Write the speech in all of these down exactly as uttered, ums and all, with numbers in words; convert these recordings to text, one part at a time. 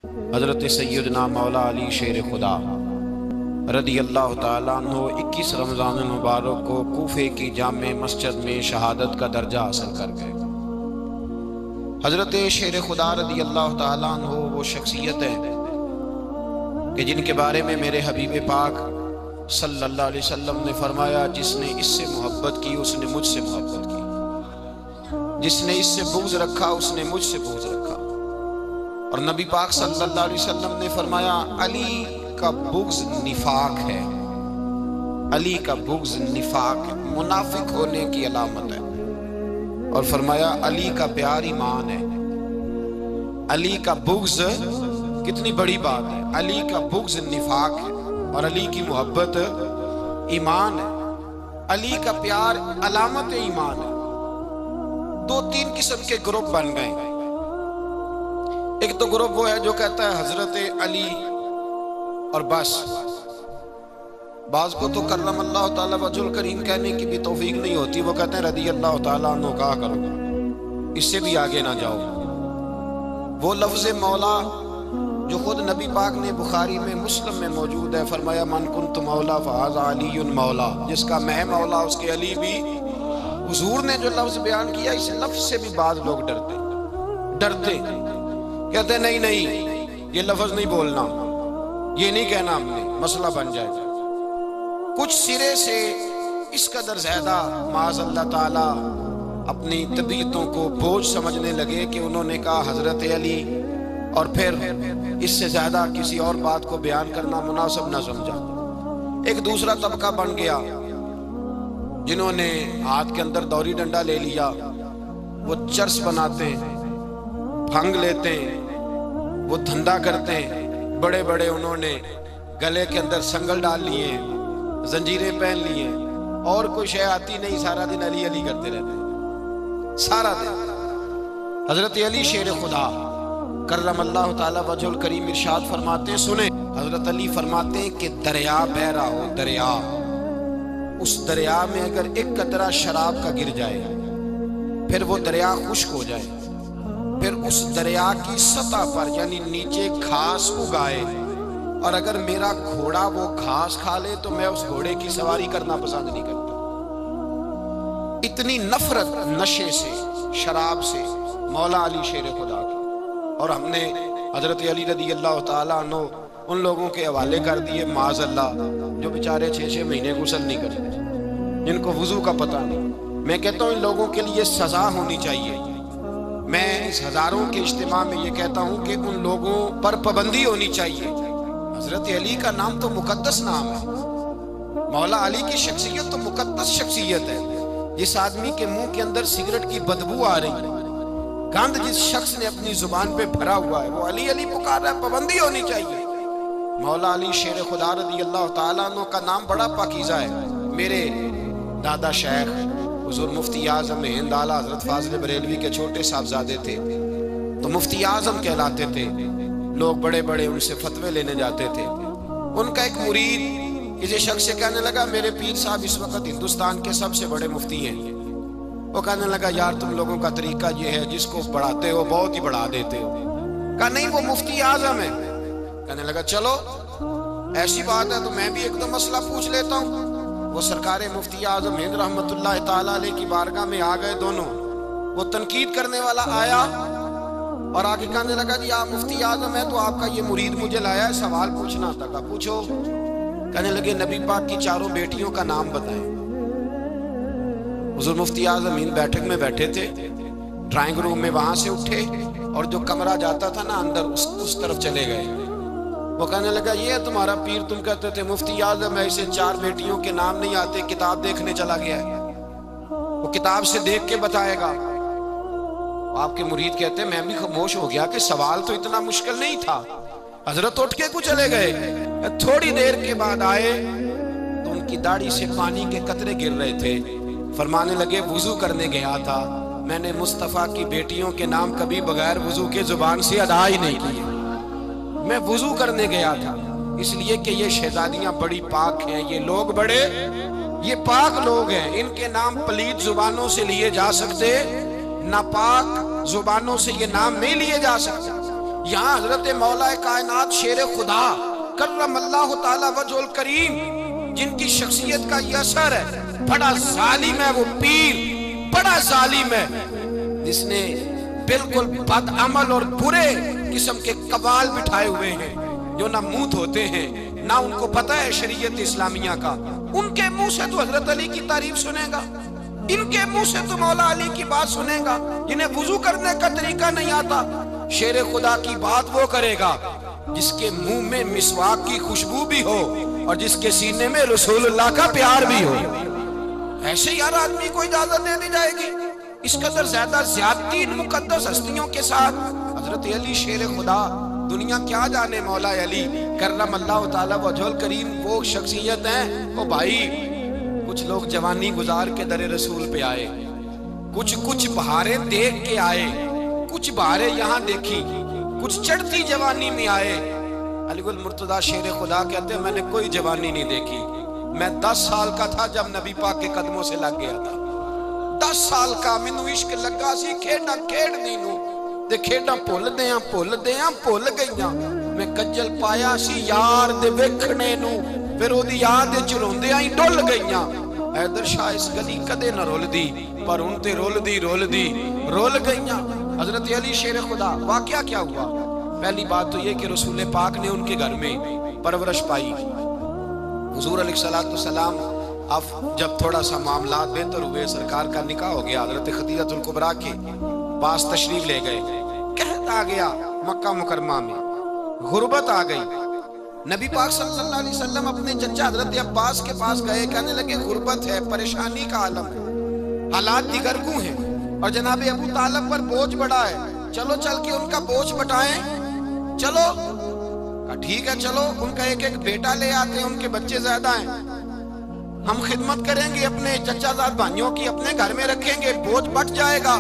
حضرت سیدنا مولا علی شیر خدا رضی اللہ تعالیٰ عنہ اکیس رمضان المبارک کو کوفے کی جامع مسجد میں شہادت کا درجہ حاصل کر گئے۔ حضرت شیر خدا رضی اللہ تعالیٰ عنہ وہ شخصیت ہے کہ جن کے بارے میں میرے حبیب پاک صلی اللہ علیہ وسلم نے فرمایا، جس نے اس سے محبت کی اس نے مجھ سے محبت کی، جس نے اس سے بغض رکھا اس نے مجھ سے بغض رکھا۔ اور نبی پاک صلی اللہ علیہ وسلم نے فرمایا، علی کا بغض نفاق ہے، علی کا بغض نفاق ہے، منافق ہونے کی علامت ہے۔ اور فرمایا علی کا پیار ایمان ہے، علی کا بغض کتنی بڑی بات ہے، علی کا بغض نفاق ہے اور علی کی محبت ایمان ہے، علی کا پیار علامت ایمان ہے۔ دو تین قسم کے گروپ بن گئے۔ ایک تو گروپ وہ ہے جو کہتا ہے حضرت علی اور بس، بعض کو تو کرم اللہ تعالیٰ وجہ الکریم کہنے کی بھی توفیق نہیں ہوتی، وہ کہتے ہیں رضی اللہ تعالیٰ عنہ کہا کرو، اس سے بھی آگے نہ جاؤ۔ وہ لفظ مولا جو خود نبی پاک نے بخاری میں مسلم میں موجود ہے، فرمایا من کنت مولا فہذا علی مولا، جس کا میں مولا اس کے علی بھی۔ حضور نے جو لفظ بیان کیا، اس لفظ سے بھی بعض لوگ ڈرتے ڈرتے کہتے نہیں نہیں یہ لفظ نہیں بولنا، یہ نہیں کہنا، ہم نے مسئلہ بن جائے گا۔ کچھ سرے سے اس قدر زیادہ معاذ اللہ تعالی اپنی طبیعتوں کو بوجھ سمجھنے لگے کہ انہوں نے کہا حضرت علی، اور پھر اس سے زیادہ کسی اور بات کو بیان کرنا مناسب نہ سمجھا۔ ایک دوسرا طبقہ بن گیا جنہوں نے ہاتھ کے اندر دوری ڈنڈا لے لیا، وہ چرس بناتے ہیں، بھنگ لیتے ہیں، وہ دھندا کرتے ہیں، بڑے بڑے انہوں نے گلے کے اندر سنگل ڈال لیے ہیں، زنجیریں پہن لیے ہیں، اور کوئی شے آتی نہیں، سارا دن علی علی کرتے رہتے ہیں سارا دن۔ حضرت علی شیر خدا کرم اللہ تعالیٰ وجہ الکریم ارشاد فرماتے ہیں، سنیں، حضرت علی فرماتے ہیں کہ دریا بہ رہا ہو، دریا، اس دریا میں اگر ایک قطرہ شراب کا گر جائے، پھر وہ دریا خشک ہو جائے، پھر اس دریا کی سطح پر یعنی نیچے گھاس اگائے، اور اگر میرا گھوڑا وہ گھاس کھا لے تو میں اس گھوڑے کی سواری کرنا پسند نہیں کرتا۔ اتنی نفرت نشے سے، شراب سے مولا علی شیر خدا کی۔ اور ہم نے حضرت علی رضی اللہ تعالیٰ عنہ ان لوگوں کے حوالے کر دیے معاذ اللہ جو بیچارے چھ چھ مہینے غسل نہیں کرتے، جن کو وضو کا پتہ نہیں۔ میں کہتا ہوں ان لوگوں کے لیے سزا ہونی چاہیے۔ میں اس ہزاروں کے اجتماع میں یہ کہتا ہوں کہ ان لوگوں پر پابندی ہونی چاہیے۔ حضرت علی کا نام تو مقدس نام ہے، مولا علی کی شخصیت تو مقدس شخصیت ہے۔ جس آدمی کے منہ کے اندر سگریٹ کی بدبو آ رہی ہے، گند جس شخص نے اپنی زبان پہ بھرا ہوا ہے، وہ علی علی پکار رہا ہے، پابندی ہونی چاہیے۔ مولا علی شیر خدا رضی اللہ تعالیٰ عنہ کا نام بڑا پاکیزہ ہے۔ میرے دادا شیخ حضور مفتی اعظم ہند اعلیٰ حضرت فاضل بریلوی کے چھوٹے صاحبزادے تھے، تو مفتی اعظم کہلاتے تھے، لوگ بڑے بڑے ان سے فتوے لینے جاتے تھے۔ ان کا ایک مرید کسی شخص سے کہنے لگا، میرے پیر صاحب اس وقت ہندوستان کے سب سے بڑے مفتی ہیں۔ وہ کہنے لگا، یار تم لوگوں کا طریقہ یہ ہے، جس کو بڑھاتے ہو بہت ہی بڑھا دیتے ہو۔ کہا نہیں، وہ مفتی اعظم ہے۔ کہنے لگا چلو ایسی بات ہے تو میں بھی ایک دو مسئلہ پوچھ لیتا ہوں۔ وہ سرکار مفتی اعظم ہند رحمت اللہ تعالیٰ علیہ کی بارگاہ میں آ گئے دونوں۔ وہ تنقید کرنے والا آیا اور آگے کہنے لگا، جی آپ مفتی اعظم ہیں تو آپ کا یہ مرید مجھے لایا ہے، سوال پوچھنا تھا۔ کہا پوچھو۔ کہنے لگے نبی پاک کی چاروں بیٹیوں کا نام بتائیں۔ حضور مفتی اعظم ہند بیٹھک میں بیٹھے تھے، ڈرائنگ روم میں، وہاں سے اٹھے اور جو کمرہ جاتا تھا نا اندر، اس, اس طرف چلے گئے۔ وہ کہنے لگا، یہ ہے تمہارا پیر، تم کہتے تھے مفتی اعظم ہے، اسے چار بیٹیوں کے نام نہیں آتے، کتاب دیکھنے چلا گیا ہے، وہ کتاب سے دیکھ کے بتائے گا۔ آپ کے مرید کہتے ہیں میں بھی خاموش ہو گیا کہ سوال تو اتنا مشکل نہیں تھا۔ حضرت اٹھ کے کو چلے گئے۔ تھوڑی دیر کے بعد آئے تو ان کی داڑھی سے پانی کے قطرے گر رہے تھے۔ فرمانے لگے، وضو کرنے گیا تھا، میں نے مصطفیٰ کی بیٹیوں کے نام کبھی بغیر وضو کے زبان سے ادا ہی نہیں کیے۔ میں وضو کرنے گیا تھا، اس لیے کہ یہ شہزادیاں بڑی پاک ہیں، یہ لوگ بڑے یہ پاک لوگ ہیں، ان کے نام پلید زبانوں سے لیے جا سکتے، ناپاک زبانوں سے یہ نام نہیں لیے جا سکتے۔ یہاں حضرت مولا کائنات شیر خدا کرم اللہ تعالی وجہ الکریم جن کی شخصیت کا یہ اثر ہے، بڑا ظالم ہے وہ پیر، بڑا ظالم ہے جس نے بالکل بد عمل اور برے قسم کے قبال بٹھائے ہوئے ہیں، جو نہ منہ دھوتے ہیں نہ ان کو پتہ ہے شریعت اسلامیہ کا۔ ان کے منہ سے تو حضرت علی کی تعریف سنے گا، ان کے منہ سے تو مولا علی کی بات سنے گا، جنہیں وضو کرنے کا طریقہ نہیں آتا۔ شیر خدا کی بات وہ کرے گا جس کے منہ میں مسواک کی خوشبو بھی ہو اور جس کے سینے میں رسول اللہ کا پیار بھی ہو۔ ایسے یار آدمی کو اجازت دے دی جائے گی؟ اس قدر زیادہ زیادتی ان مقدس ہستیوں کے ساتھ۔ حضرت علی شیر خدا، دنیا کیا جانے مولا علی کرم اللہ تعالی وجہ الکریم وہ شخصیت ہیں۔ او بھائی، کچھ لوگ جوانی گزار کے در رسول پہ آئے، کچھ کچھ بہاریں دیکھ کے آئے، کچھ بہاریں یہاں دیکھی، کچھ چڑھتی جوانی میں آئے۔ علی گل مرتضیٰ شیر خدا کہتے ہیں میں نے کوئی جوانی نہیں دیکھی، میں دس سال کا تھا جب نبی پاک کے قدموں سے لگ گیا تھا، دس سال کا مینوں عشق لگا سی، کھیڈا کھیڈ نہیں نو تے کھیڈا بھول دیاں بھول دیاں بھول گئیاں، میں کجل پایا سی یار دے ویکھنے نو، پھر او دی یاد وچ روندیاں ہی ڈل گئیاں۔ حیدر شاہ اس گلی کدے نہ رول دی، پر ان تے رول دی رول دی رول گئیاں۔ حضرت علی شیر خدا، واقعہ کیا ہوا؟ پہلی بات تو یہ کہ رسول پاک نے ان کے گھر میں پرورش پائی۔ حضور علیہ السلام اب جب تھوڑا سا معاملات بہتر ہوئے، سرکار کا نکاح ہو گیا، حضرت خدیجہ الکبریٰ کے پاس تشریف لے گئے، قحط آ گیا مکہ مکرمہ میں، غربت آ گئی۔ نبی پاک صلی اللہ علیہ وسلم اپنے چچا حضرت عباس کے پاس گئے، کہنے لگے غربت ہے، پریشانی کا عالم ہے، حالات دیگرگوں ہیں، اور جناب ابو طالب پر بوجھ بڑا ہے، چلو چل کے ان کا بوجھ بٹائیں، چلو۔ کہا ٹھیک ہے چلو، ان کا ایک ایک بیٹا لے آتے ہیں، ان کے بچے زیادہ ہیں، ہم خدمت کریں گے اپنے چچا زاد بھائیوں کی، اپنے گھر میں رکھیں گے، بوجھ بٹ جائے گا۔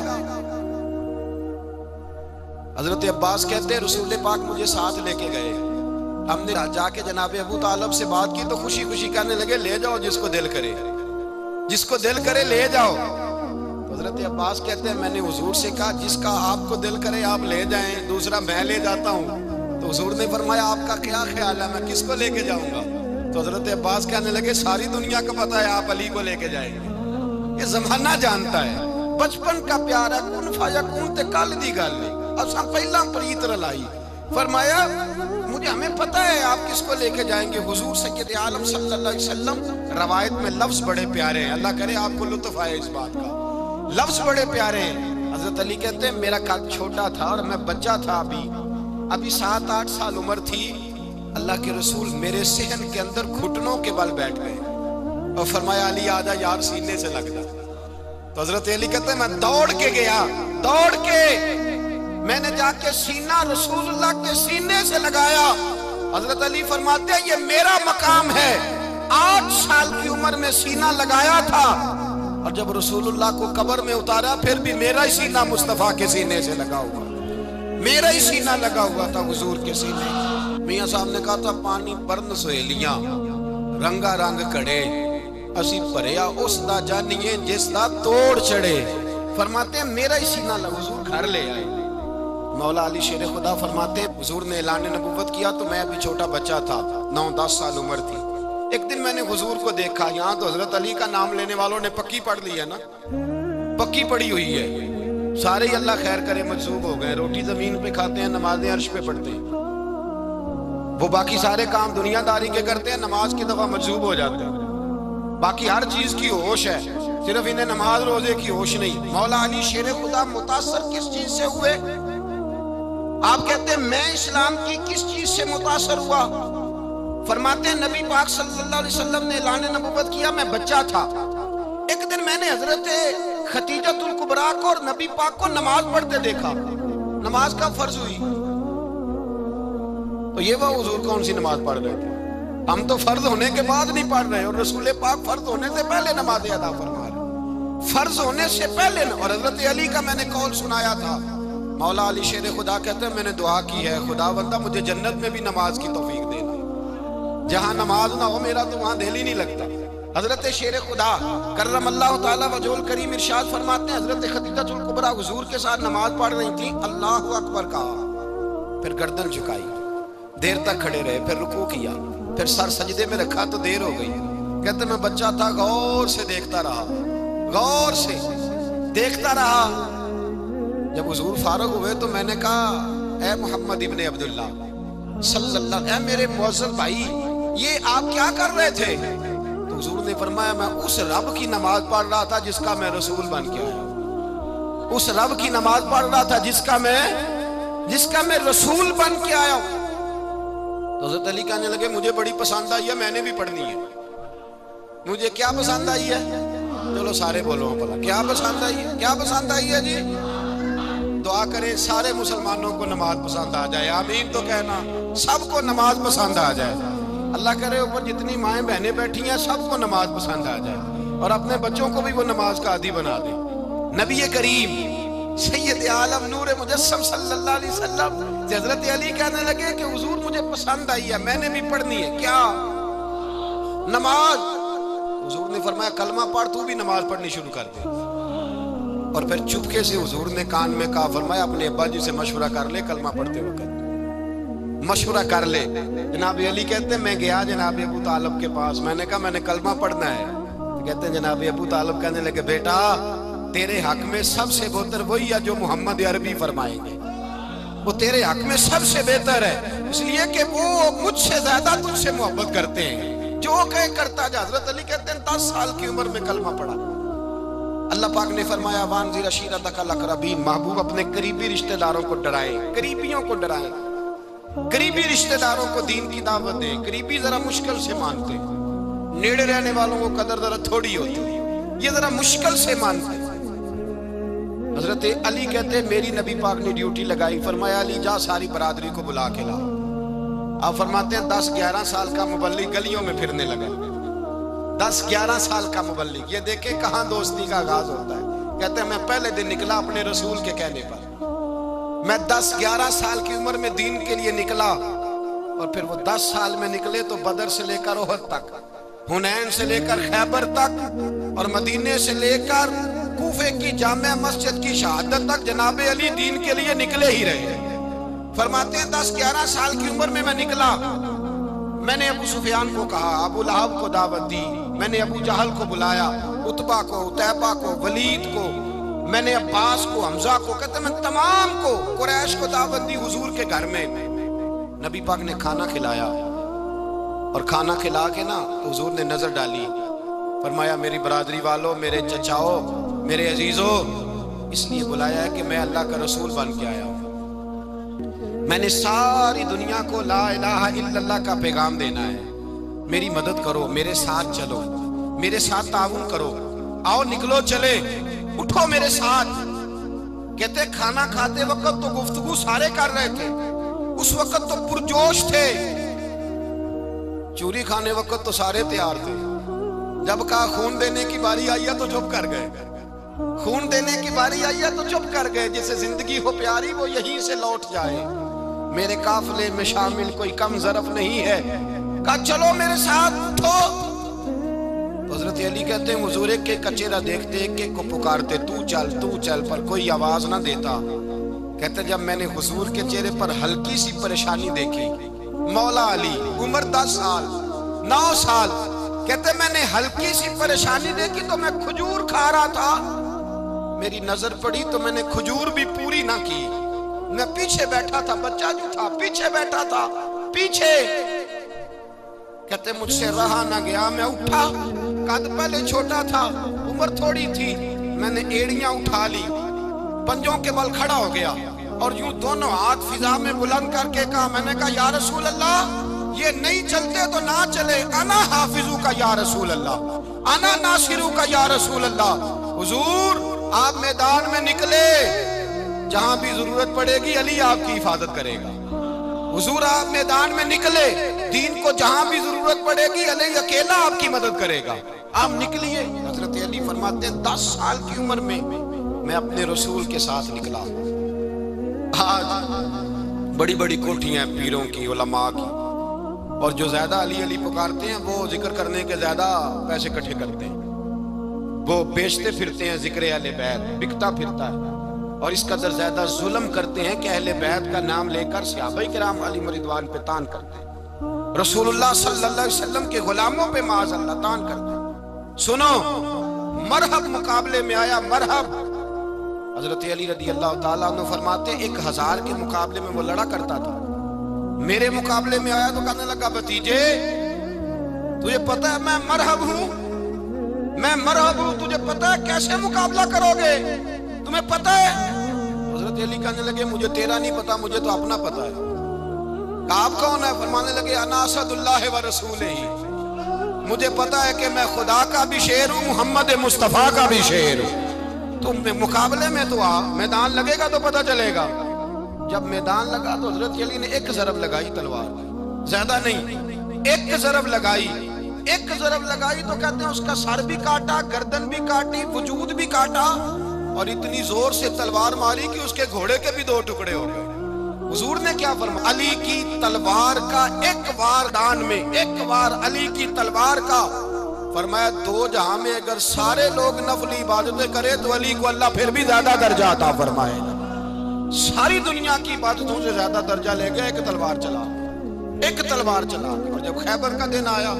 حضرت عباس کہتے ہیں رسول پاک مجھے ساتھ لے کے گئے، ہم نے جا کے جناب ابو طالب سے بات کی تو خوشی خوشی کہنے لگے لے جاؤ جس کو دل کرے، جس کو دل کرے لے جاؤ۔ حضرت عباس کہتے ہیں میں نے حضور سے کہا جس کا آپ کو دل کرے آپ لے جائیں، دوسرا میں لے جاتا ہوں۔ تو حضور نے فرمایا آپ کا کیا خیال ہے، میں کس کو لے کے جاؤں گا؟ تو حضرت عباس کہنے لگے ساری دنیا کو پتا ہے آپ علی کو لے کے جائیں گے، یہ زمانہ جانتا ہے، بچپن کا پیار ہے، کن فیکون تے کل دی گل نہیں، اساں پہلا پریت رلائی۔ فرمایا مجھے ہمیں پتہ ہے آپ کس کو لے کے جائیں گے، حضور سید عالم صلی اللہ علیہ وسلم۔ روایت میں لفظ بڑے پیارے ہیں، اللہ کرے آپ کو لطف آئے اس بات کا، لفظ بڑے پیارے ہیں۔ حضرت علی کہتے ہیں میرا قد چھوٹا تھا اور میں بچہ تھا، ابھی ابھی سات آٹھ سال عمر تھی، اللہ کے رسول میرے صحن کے اندر گھٹنوں کے بل بیٹھ گئے اور فرمایا علی آجا یار سینے سے لگ جا۔ تو حضرت علی کہتے ہیں میں دوڑ کے گیا، دوڑ کے میں نے جا کے سینہ رسول اللہ کے سینے سے لگایا۔ حضرت علی فرماتے ہیں یہ میرا مقام ہے، آٹھ سال کی عمر میں سینہ لگایا تھا، اور جب رسول اللہ کو قبر میں اتارا پھر بھی میرا ہی سینہ مصطفیٰ کے سینے سے لگا ہوا، میرا ہی سینہ لگا ہوا تھا حضور کے سینے۔ میاں صاحب نے کہا تھا پانی برن سہیلیاں رنگا رنگ کڑے، اسی پریا اس دا جانیے جس دا توڑ چڑے۔ فرماتے ہیں میرا ہی سینہ لگا، حضور گھر لے آئے۔ مولا علی شیر خدا فرماتے ہیں حضور نے اعلان نبوت کیا تو میں ابھی چھوٹا بچہ تھا، نو دس سال عمر تھی۔ ایک دن میں نے حضور کو دیکھا، یہاں تو حضرت علی کا نام لینے والوں نے پکی پڑھ لی ہے نا، پکی پڑھی ہوئی ہے، سارے ہی اللہ خیر کرے مجذوب ہو گئے، روٹی زمین پہ کھاتے ہیں، نمازیں عرش پہ پڑھتے ہیں، وہ باقی سارے کام دنیا داری کے کرتے ہیں، نماز کی دفعہ مجذوب ہو جاتے ہیں، باقی ہر چیز کی ہوش ہے، صرف انہیں نماز روزے کی ہوش نہیں۔ مولا علی شیر خدا متاثر کس چیز سے ہوئے؟ آپ کہتے ہیں میں اسلام کی کس چیز سے متاثر ہوا؟ فرماتے ہیں نبی پاک صلی اللہ علیہ وسلم نے اعلان نبوت کیا، میں بچہ تھا، ایک دن میں نے حضرت خدیجہ الکبریٰ کو اور نبی پاک کو نماز پڑھتے دیکھا، نماز کا فرض ہوئی، تو یہ وہ حضور کون سی نماز پڑھ رہے تھے؟ ہم تو فرض ہونے کے بعد نہیں پڑھ رہے، اور رسول پاک فرض ہونے سے پہلے نماز ادا فرما رہے، فرض ہونے سے پہلے۔ اور حضرت علی کا میں نے قول سنایا تھا، مولا علی شیر خدا کہتے ہیں میں نے دعا کی ہے خدا بندہ مجھے جنت میں بھی نماز کی توفیق دینا، جہاں نماز نہ ہو میرا تو وہاں دل ہی نہیں لگتا۔ حضرت شیر خدا کرم اللہ تعالی وجہ الکریم ارشاد فرماتے ہیں حضرت خدیجہ الکبریٰ حضور کے ساتھ نماز پڑھ رہی تھی، اللہ اکبر کہا، پھر گردن جھکائی، دیر تک کھڑے رہے، پھر رکوع کیا، پھر سر سجدے میں رکھا تو دیر ہو گئی۔ کہتے میں بچہ تھا، غور سے دیکھتا رہا، غور سے دیکھتا رہا۔ جب حضور فارغ ہوئے تو میں نے کہا اے محمد ابن عبداللہ صلی اللہ، اے میرے معزز بھائی یہ آپ کیا کر رہے تھے؟ تو حضور نے فرمایا میں اس رب کی نماز پڑھ رہا تھا جس کا میں رسول بن کے آیا، اس رب کی نماز پڑھ رہا تھا جس کا میں جس کا میں رسول بن کے آیا ہوں۔ تو حضرت علی کہنے لگے مجھے بڑی پسند آئی ہے، میں نے بھی پڑھنی ہے۔ مجھے کیا پسند آئی ہے؟ چلو سارے بولو بولا کیا پسند آئی ہے؟ کیا پسند آئی ہے جی؟ دعا کریں سارے مسلمانوں کو نماز پسند آ جائے، آمین تو کہنا، سب کو نماز پسند آ جائے۔ اللہ کرے اوپر جتنی مائیں بہنیں بیٹھی ہیں سب کو نماز پسند آ جائے، اور اپنے بچوں کو بھی وہ نماز کا عادی بنا دے۔ نبی کریم سید عالم نور مجسم صلی اللہ علیہ وسلم حضرت علی کہنے لگے کہ حضور مجھے پسند آئی ہے، میں نے بھی پڑھنی ہے۔ کیا؟ نماز۔ حضور نے فرمایا کلمہ پڑھ، تو بھی نماز پڑھنی شروع کر دے۔ اور پھر چپکے سے حضور نے کان میں کہا، فرمایا اپنے ابا جی سے مشورہ کر لے کلمہ پڑھتے وقت، مشورہ کر لے۔ جناب علی کہتے ہیں میں گیا جناب ابو طالب کے پاس، میں نے کہا میں نے کلمہ پڑھنا ہے۔ کہتے ہیں جناب ابو طالب کہنے لگے بیٹا تیرے حق میں سب سے بہتر وہی ہے جو محمد عربی فرمائیں گے، وہ تیرے حق میں سب سے بہتر ہے، اس لیے کہ وہ مجھ سے زیادہ تجھ سے محبت کرتے ہیں، جو کہے کرتا جا۔ حضرت علی کہتے ہیں دس سال کی عمر میں کلمہ پڑھا۔ اللہ پاک نے فرمایا وانذر عشیرتک الاقربین، محبوب اپنے قریبی رشتہ داروں کو ڈرائیں، قریبیوں کو ڈرائیں، قریبی رشتہ داروں کو دین کی دعوت دیں۔ قریبی ذرا مشکل سے مانتے، نیڑے رہنے والوں کو قدر ذرا تھوڑی ہوتی، یہ ذرا مشکل سے مانتے۔ حضرت علی کہتے ہیں میری نبی پاک نے ڈیوٹی لگائی، فرمایا علی جا ساری برادری کو بلا کے لا۔ آپ فرماتے ہیں دس گیارہ سال کا مبلغ گلیوں میں پھرنے لگا، دس گیارہ سال کا مبلغ، یہ دیکھیں کہاں دوستی کا آغاز ہوتا ہے۔ کہتے ہیں میں پہلے دن نکلا اپنے رسول کے کہنے پر، میں دس گیارہ سال کی عمر میں دین کے لیے نکلا، اور پھر وہ دس سال میں نکلے تو بدر سے لے کر احد تک، حنین سے لے کر خیبر تک، اور مدینے سے لے کر کوفے کی جامع مسجد کی شہادت تک جناب علی دین کے لیے نکلے ہی رہے۔ فرماتے ہیں دس گیارہ سال کی عمر میں میں نکلا، میں نے ابو سفیان کو کہا، ابو لہب کو دعوت دی، میں نے ابو جہل کو بلایا، عتبہ کو، عتیبہ کو، ولید کو، میں نے عباس کو، حمزہ کو، کہتے میں تمام کو، قریش کو دعوت دی حضور کے گھر میں۔ نبی پاک نے کھانا کھلایا، اور کھانا کھلا کے نا حضور نے نظر ڈالی، فرمایا میری برادری والوں، میرے چچاؤ، میرے عزیزو، اس لیے بلایا ہے کہ میں اللہ کا رسول بن کے آیا ہوں، میں نے ساری دنیا کو لا الہ الا اللہ کا پیغام دینا ہے، میری مدد کرو، میرے ساتھ چلو، میرے ساتھ تعاون کرو، آؤ نکلو چلے، اٹھو میرے ساتھ۔ کہتے کھانا کھاتے وقت تو گفتگو سارے کر رہے تھے، اس وقت تو پرجوش تھے، چوری کھانے وقت تو سارے تیار تھے، جب کہا خون دینے کی باری آئی ہے تو چپ کر گئے، خون دینے کی باری آئی ہے تو چپ کر گئے، جسے زندگی ہو پیاری وہ یہیں سے لوٹ جائے، میرے قافلے میں شامل کوئی کم ظرف نہیں ہے، کہا چلو میرے ساتھ اٹھو۔ حضرت علی کہتے ہیں حضور ایک ایک کا چہرہ دیکھتے، ایک ایک کو پکارتے، تو چل تو چل، پر کوئی آواز نہ دیتا۔ کہتے جب میں نے حضور کے چہرے پر ہلکی سی پریشانی دیکھی، مولا علی عمر دس سال نو سال، کہتے میں نے ہلکی سی پریشانی دیکھی تو میں کھجور کھا رہا تھا، میری نظر پڑی تو میں نے کھجور بھی پوری نہ کی، میں پیچھے بیٹھا تھا، بچہ جو تھا پیچھے بیٹھا تھا، پیچھے۔ کہتے مجھ سے رہا نہ گیا، میں اٹھا، قد پہلے چھوٹا تھا، عمر تھوڑی تھی، میں نے ایڑیاں اٹھا لی، پنجوں کے بل کھڑا ہو گیا، اور یوں دونوں ہاتھ فضا میں بلند کر کے کہا، میں نے کہا یا رسول اللہ یہ نہیں چلتے تو نہ چلے، انا حافظو کا یا رسول اللہ، انا ناصرو کا یا رسول اللہ۔ حضور آپ میدان میں نکلے، جہاں بھی ضرورت پڑے گی علی آپ کی حفاظت کرے گا، حضور آپ میدان میں نکلے، دین کو جہاں بھی ضرورت پڑے گی علی اکیلا آپ کی مدد کرے گا، آپ نکلیے۔ حضرت علی فرماتے ہیں دس سال کی عمر میں میں اپنے رسول کے ساتھ نکلا۔ آج بڑی بڑی کوٹھیاں ہیں پیروں کی، علماء کی، اور جو زیادہ علی علی پکارتے ہیں وہ ذکر کرنے کے زیادہ پیسے اکٹھے کرتے ہیں، وہ بیچتے پھرتے ہیں ذکر اہل بیت، بکتا پھرتا ہے، اور اس قدر زیادہ ظلم کرتے ہیں کہ اہل بیت کا نام لے کر صحابہ کرام علیہ رضوان پہ تان کرتے ہیں، رسول اللہ صلی اللہ علیہ وسلم کے غلاموں پہ معاذ اللہ تان کرتے ہیں۔ سنو، مرحب مقابلے میں آیا، مرحب۔ حضرت علی رضی اللہ تعالیٰ عنہ فرماتے ہیں ایک ہزار کے مقابلے میں وہ لڑا کرتا تھا، میرے مقابلے میں آیا تو کہنے لگا بھتیجے تجھے پتہ ہے میں مرحب ہوں، میں مرحب ہوں، تجھے پتہ ہے کیسے مقابلہ کرو گے، تمہیں پتہ ہے؟ حضرت علی کہنے لگے مجھے تیرا نہیں پتا، مجھے تو اپنا پتا ہے۔ آپ کون ہے؟ فرمانے لگے انا اسد اللہ و رسولہ، مجھے پتا ہے کہ میں خدا کا بھی شیر ہوں، محمد مصطفیٰ کا بھی شیر ہوں۔ تم مقابلے میں تو آ، میدان لگے گا تو پتہ چلے گا۔ جب میدان لگا تو حضرت علی نے ایک ضرب لگائی تلوار، زیادہ نہیں، ایک ضرب لگائی، ایک ضرب لگائی تو کہتے ہیں اس کا سر بھی کاٹا، گردن بھی کاٹی، وجود بھی کاٹا، اور اتنی زور سے تلوار ماری کہ اس کے گھوڑے کے بھی دو ٹکڑے ہو گئے۔ حضور نے کیا فرمایا؟ علی کی تلوار کا ایک وار دان میں، ایک وار علی کی تلوار کا، فرمایا دو جہاں میں اگر سارے لوگ نفلی عبادتیں کرے تو علی کو اللہ پھر بھی زیادہ درجہ عطا فرمائے گا۔ ساری دنیا کی عبادتوں سے زیادہ درجہ لے گیا، ایک تلوار چلا، ایک تلوار چلا۔ اور جب خیبر کا دن آیا،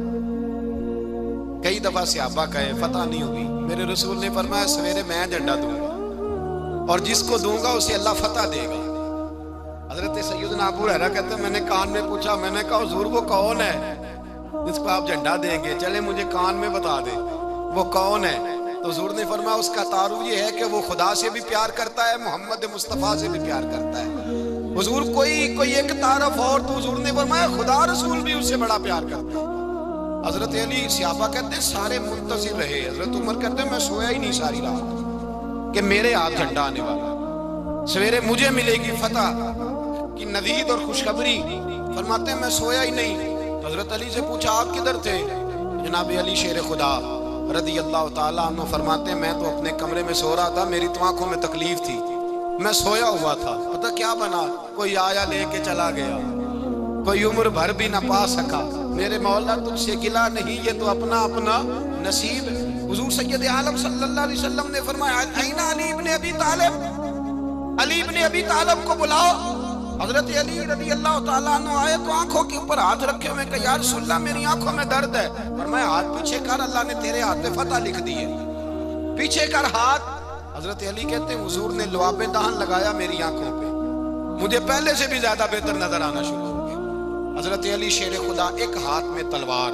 کئی دفعہ صحابہ کہے فتح نہیں ہوئی، میرے رسول نے فرمایا سویرے میں جھنڈا دوں گا اور جس کو دوں گا اسے اللہ فتح دے گا۔ حضرت سیدنا ابو ہریرہ کہتے ہیں میں نے کان میں پوچھا، میں نے کہا حضور وہ کون ہے جس کو آپ جھنڈا دیں گے؟ چلے مجھے کان میں بتا دیں وہ کون ہے۔ تو حضور نے فرمایا اس کا تعارف یہ ہے کہ وہ خدا سے بھی پیار کرتا ہے، محمد مصطفیٰ سے بھی پیار کرتا ہے۔ حضور کوئی کوئی ایک تعارف اور، تو حضور نے فرمایا خدا رسول بھی اس سے بڑا پیار کرتا ہے۔ حضرت علی صحابہ کہتے ہیں سارے منتظر رہے، حضرت عمر کہتے ہیں میں سویا ہی نہیں ساری رات کہ میرے ہاتھ جھنڈا آنے والا، سویرے مجھے ملے گی فتح کی نوید اور خوشخبری۔ فرماتے ہیں میں سویا ہی نہیں۔ حضرت علی سے پوچھا آپ کدھر تھے؟ جناب علی شیر خدا رضی اللہ تعالیٰ عنہ فرماتے ہیں میں تو اپنے کمرے میں سو رہا تھا، میری تو آنکھوں میں تکلیف تھی، میں سویا ہوا تھا، پتہ کیا بنا؟ کوئی آیا لے کے چلا گیا، کوئی عمر بھر بھی نہ پا سکا۔ میرے مولا تجھ سے گلا نہیں، یہ تو اپنا اپنا نصیب ہے۔ حضور سید عالم صلی اللہ علیہ وسلم نے فرمایا این علی ابن ابی طالب، علی ابن ابی طالب کو بلاؤ۔ حضرت علی رضی اللہ تعالیٰ عنہ آئے تو آنکھوں کے اوپر ہاتھ رکھے ہوئے کہ یا رسول اللہ میری آنکھوں میں درد ہے۔ فرمایا ہاتھ پیچھے کر، اللہ نے تیرے ہاتھ میں فتح لکھ دی ہے، پیچھے کر ہاتھ۔ حضرت علی کہتے ہیں حضور نے لعاب دہن لگایا میری آنکھوں پہ، مجھے پہلے سے بھی زیادہ بہتر نظر آنا شروع ہو گیا۔ حضرت علی شیر خدا ایک ہاتھ میں تلوار،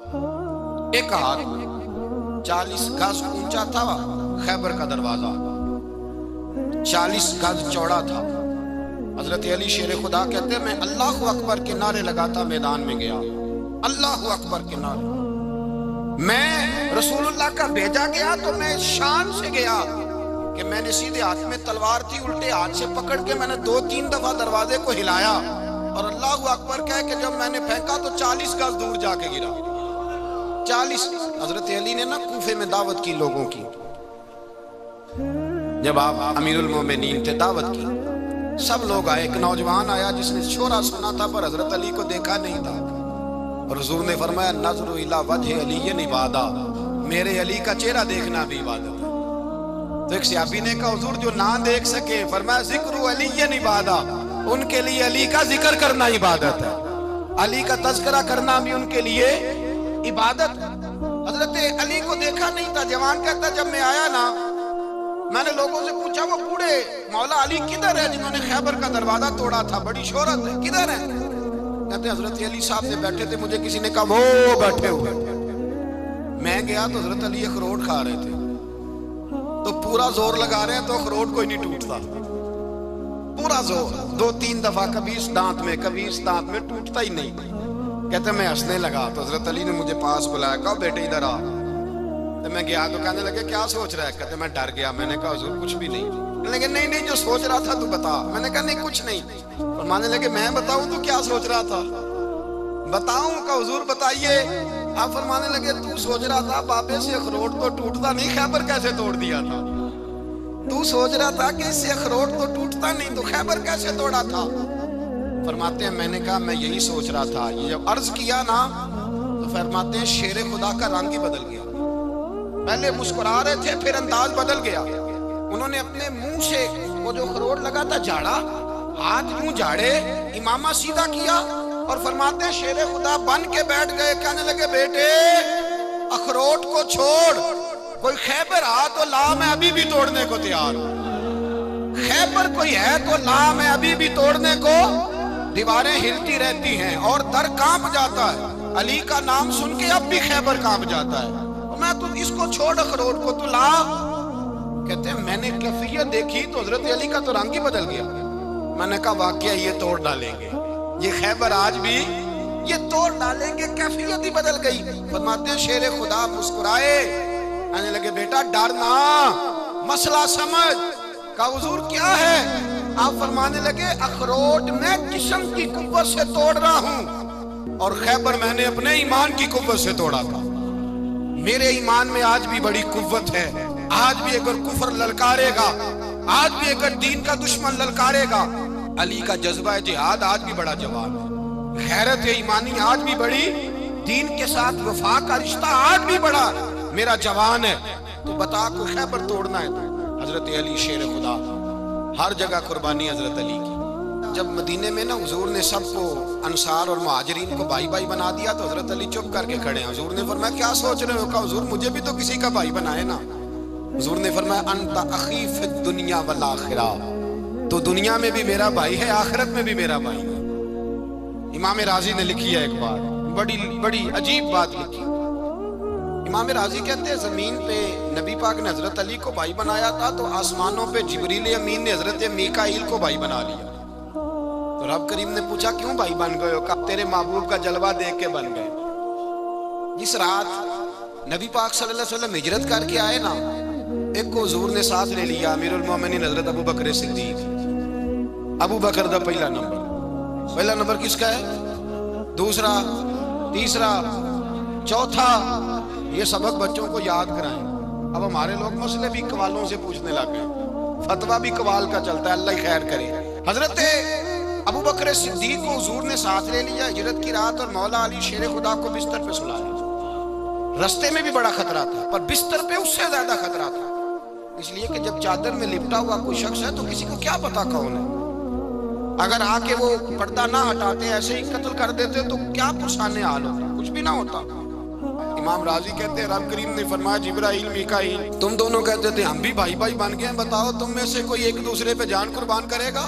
ایک ہاتھ چالیس گز اونچا تھا خیبر کا دروازہ، چالیس گز چوڑا تھا۔ حضرت علی شیر خدا کہتے ہیں میں اللہ اکبر کے نعرے لگاتا میدان میں گیا، اللہ اکبر کے نعرے۔ میں رسول اللہ کا بھیجا گیا تو میں شان سے گیا کہ میں نے سیدھے ہاتھ میں تلوار تھی، الٹے ہاتھ سے پکڑ کے میں نے دو تین دفعہ دروازے کو ہلایا اور اللہ اکبر کہہ کہ جب میں نے پھینکا تو چالیس گز دور جا کے گرا، چالیس۔ حضرت علی نے نا کوفے میں دعوت کی لوگوں کی، جب آپ امیر المومنین تھے دعوت کی، سب لوگ آئے، ایک نوجوان آیا جس نے شورا سنا تھا پر حضرت علی کو دیکھا نہیں تھا، اور حضور نے فرمایا نظر الی وجہ علی عبادہ، میرے علی کا چہرہ دیکھنا بھی عبادت ہے۔ تو ایک صحابی نے کہا حضور جو نہ دیکھ سکے، فرمایا ذکر علی عبادہ، ان کے لیے علی کا ذکر کرنا عبادت ہے، علی کا تذکرہ کرنا بھی ان کے لیے عبادت ہے۔ حضرت علی کو دیکھا نہیں تھا، جوان کہتا جب میں آیا نا میں نے لوگوں سے پوچھا وہ بوڑھے مولا علی کدھر ہے جنہوں نے خیبر کا دروازہ توڑا تھا، بڑی شہرت ہے، کدھر ہے؟ کہتے ہیں حضرت علی صاحب سے بیٹھے تھے، مجھے کسی نے کہا وہ بیٹھے ہوئے۔ میں گیا تو حضرت علی اخروٹ کھا رہے تھے، تو پورا زور لگا رہے ہیں تو اخروٹ کوئی نہیں ٹوٹتا، پورا زور، دو تین دفعہ کبھی اس دانت میں کبھی اس دانت میں، ٹوٹتا ہی نہیں۔ کہتے ہیں میں ہنسنے لگا تو حضرت علی نے مجھے پاس بلایا، کہا بیٹے ادھر آ۔ تو میں گیا تو کہنے لگے کیا سوچ رہا ہے؟ کہتے میں ڈر گیا، میں نے کہا حضور کچھ بھی نہیں۔ لیکن نہیں نہیں جو سوچ رہا تھا تو بتا۔ میں نے کہا نہیں کچھ نہیں۔ فرمانے لگے میں بتاؤں تو کیا سوچ رہا تھا؟ بتاؤں کہ حضور بتائیے۔ آپ فرمانے لگے تو سوچ رہا تھا بابے سے اخروٹ تو ٹوٹتا نہیں، خیبر کیسے توڑ دیا تھا؟ تو سوچ رہا تھا کہ اس سے اخروٹ تو ٹوٹتا نہیں تو خیبر کیسے توڑا تھا؟ فرماتے ہیں میں نے کہا میں یہی سوچ رہا تھا۔ یہ جب عرض کیا نا تو فرماتے ہیں شیر خدا کا رنگ ہی بدل گیا، پہلے مسکرا رہے تھے پھر انداز بدل گیا۔ انہوں نے اپنے منہ سے وہ جو خروٹ لگا تھا جھاڑا، ہاتھ منہ جھاڑے، امامہ سیدھا کیا اور فرماتے ہیں شیر خدا بن کے بیٹھ گئے، کہنے لگے بیٹے اخروٹ کو چھوڑ، کوئی خیبر آ تو لا، میں ابھی بھی توڑنے کو تیار ہوں، خیبر کوئی ہے تو لا، میں ابھی بھی توڑنے کو، دیواریں ہلتی رہتی ہیں اور در کانپ جاتا ہے، علی کا نام سن کے اب بھی خیبر کانپ جاتا ہے، میں تو اس کو چھوڑ اخروٹ کو تو لا۔ کہتے ہیں میں نے کیفیت دیکھی تو حضرت علی کا تو رنگ ہی بدل گیا، میں نے کہا واقعہ یہ توڑ ڈالیں گے، یہ خیبر آج بھی یہ توڑ ڈالیں گے، کیفیت ہی بدل گئی۔ فرماتے ہیں شیر خدا مسکرائے، کہنے لگے بیٹا ڈرنا، مسئلہ سمجھ، کہا حضور کیا ہے؟ آپ فرمانے لگے اخروٹ میں جسم کی قوت سے توڑ رہا ہوں اور خیبر میں نے اپنے ایمان کی قوت سے توڑا تھا، میرے ایمان میں آج بھی بڑی قوت ہے، آج بھی اگر کفر للکارے گا، آج بھی اگر دین کا دشمن للکارے گا، علی کا جذبہ جہاد آج بھی بڑا جوان ہے، غیرت ایمانی آج بھی بڑی، دین کے ساتھ وفا کا رشتہ آج بھی بڑا میرا جوان ہے، تو بتا کو خیبر توڑنا ہے تو حضرت علی شیر خدا، ہر جگہ قربانی حضرت علی کی۔ جب مدینے میں نا حضور نے سب کو انصار اور مہاجرین کو بھائی بھائی بنا دیا تو حضرت علی چپ کر کے کھڑے ہیں، حضور نے فرمایا کیا سوچ رہے ہو؟ کہا حضور مجھے بھی تو کسی کا بھائی بنائے نا۔ حضور نے فرمایا انت اخی فی الدنیا والآخرہ، تو دنیا میں بھی میرا بھائی ہے، آخرت میں بھی میرا بھائی ہے۔ امام راضی نے لکھی ہے ایک بات، بڑی بڑی عجیب بات لکھی۔ امام راضی کہتے ہیں زمین پہ نبی پاک نے حضرت علی کو بھائی بنایا تھا تو آسمانوں پہ جبریل امین نے حضرت میکائیل کو بھائی بنا لیا، تو رب کریم نے پوچھا کیوں بھائی بن گئے ہو؟ کہا تیرے محبوب کا جلوہ دیکھ کے بن گئے۔ جس رات نبی پاک صلی اللہ علیہ وسلم ہجرت کر کے آئے نا، ایک کو حضور نے ساتھ لے لیا، امیر المومنین حضرت ابو بکر صدیق، ابو بکر دا پہلا نمبر، پہلا نمبر کس کا ہے؟ دوسرا، تیسرا، چوتھا، یہ سبق بچوں کو یاد کرائیں۔ اب ہمارے لوگ مسئلے بھی قوالوں سے پوچھنے لگ گئے، فتویٰ بھی قوال کا چلتا ہے، اللہ خیر کرے۔ حضرت ابو بکر صدیق کو حضور نے ساتھ لے لیا ہجرت کی رات، اور مولا علی شیر خدا کو بستر پہ سلایا۔ رستے میں بھی بڑا خطرہ تھا پر بستر پہ اس سے زیادہ خطرہ تھا، اس لیے کہ جب چادر میں لپٹا ہوا کوئی شخص ہے تو کسی کو کیا پتا کون ہے، اگر آ کے وہ پردہ نہ ہٹاتے ایسے ہی قتل کر دیتے تو کیا پرسانے حال ہوتا، کچھ بھی نہ ہوتا۔ امام راضی کہتے ہیں رب کریم نے فرمایا جبرائیل میکائیل تم دونوں کہتے تھے ہم بھی بھائی بھائی بن گئے، بتاؤ تم میں سے کوئی ایک دوسرے پہ جان قربان کرے گا؟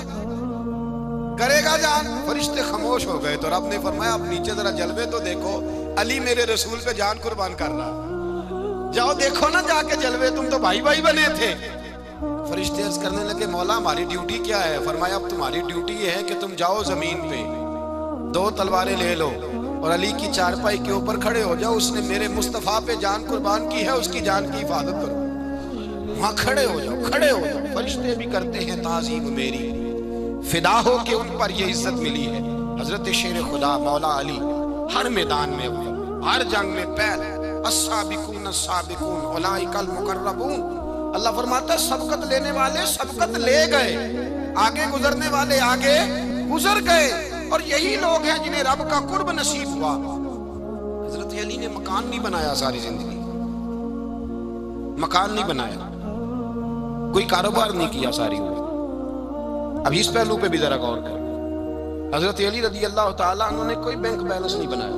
کرے گا جان؟ فرشتے خاموش ہو گئے، تو رب نے فرمایا اب نیچے ذرا جلوے تو دیکھو، علی میرے رسول پہ جان قربان کر رہا، جاؤ دیکھو نا جا کے جلوے، تم تو بھائی بھائی بنے تھے۔ فرشتے عرض کرنے لگے مولا ہماری ڈیوٹی کیا ہے؟ فرمایا اب تمہاری ڈیوٹی یہ ہے کہ تم جاؤ زمین پہ، دو تلواریں لے لو اور علی کی چارپائی کے اوپر کھڑے ہو جاؤ، اس نے میرے مصطفیٰ پہ جان قربان کی ہے، اس کی جان کی حفاظت کرو، وہاں کھڑے ہو جاؤ، کھڑے ہو جاؤ۔ فرشتے بھی کرتے ہیں تعظیم میری، فدا ہو کہ ان پر یہ عزت ملی ہے۔ حضرت شیر خدا مولا علی ہر میدان میں اول، ہر جنگ میں پہل، السابقون السابقون اولئک المقربون، اللہ فرماتا ہے سبقت لینے والے سبقت لے گئے، آگے گزرنے والے آگے گزر گئے، اور یہی لوگ ہیں جنہیں رب کا قرب نصیب ہوا۔ حضرت علی نے مکان نہیں بنایا ساری زندگی، مکان نہیں بنایا، کوئی کاروبار نہیں کیا ساری عمر۔ اب اس پہلو پہ بھی ذرا غور کریں، حضرت علی رضی اللہ تعالیٰ عنہ نے کوئی بینک بیلنس نہیں بنایا۔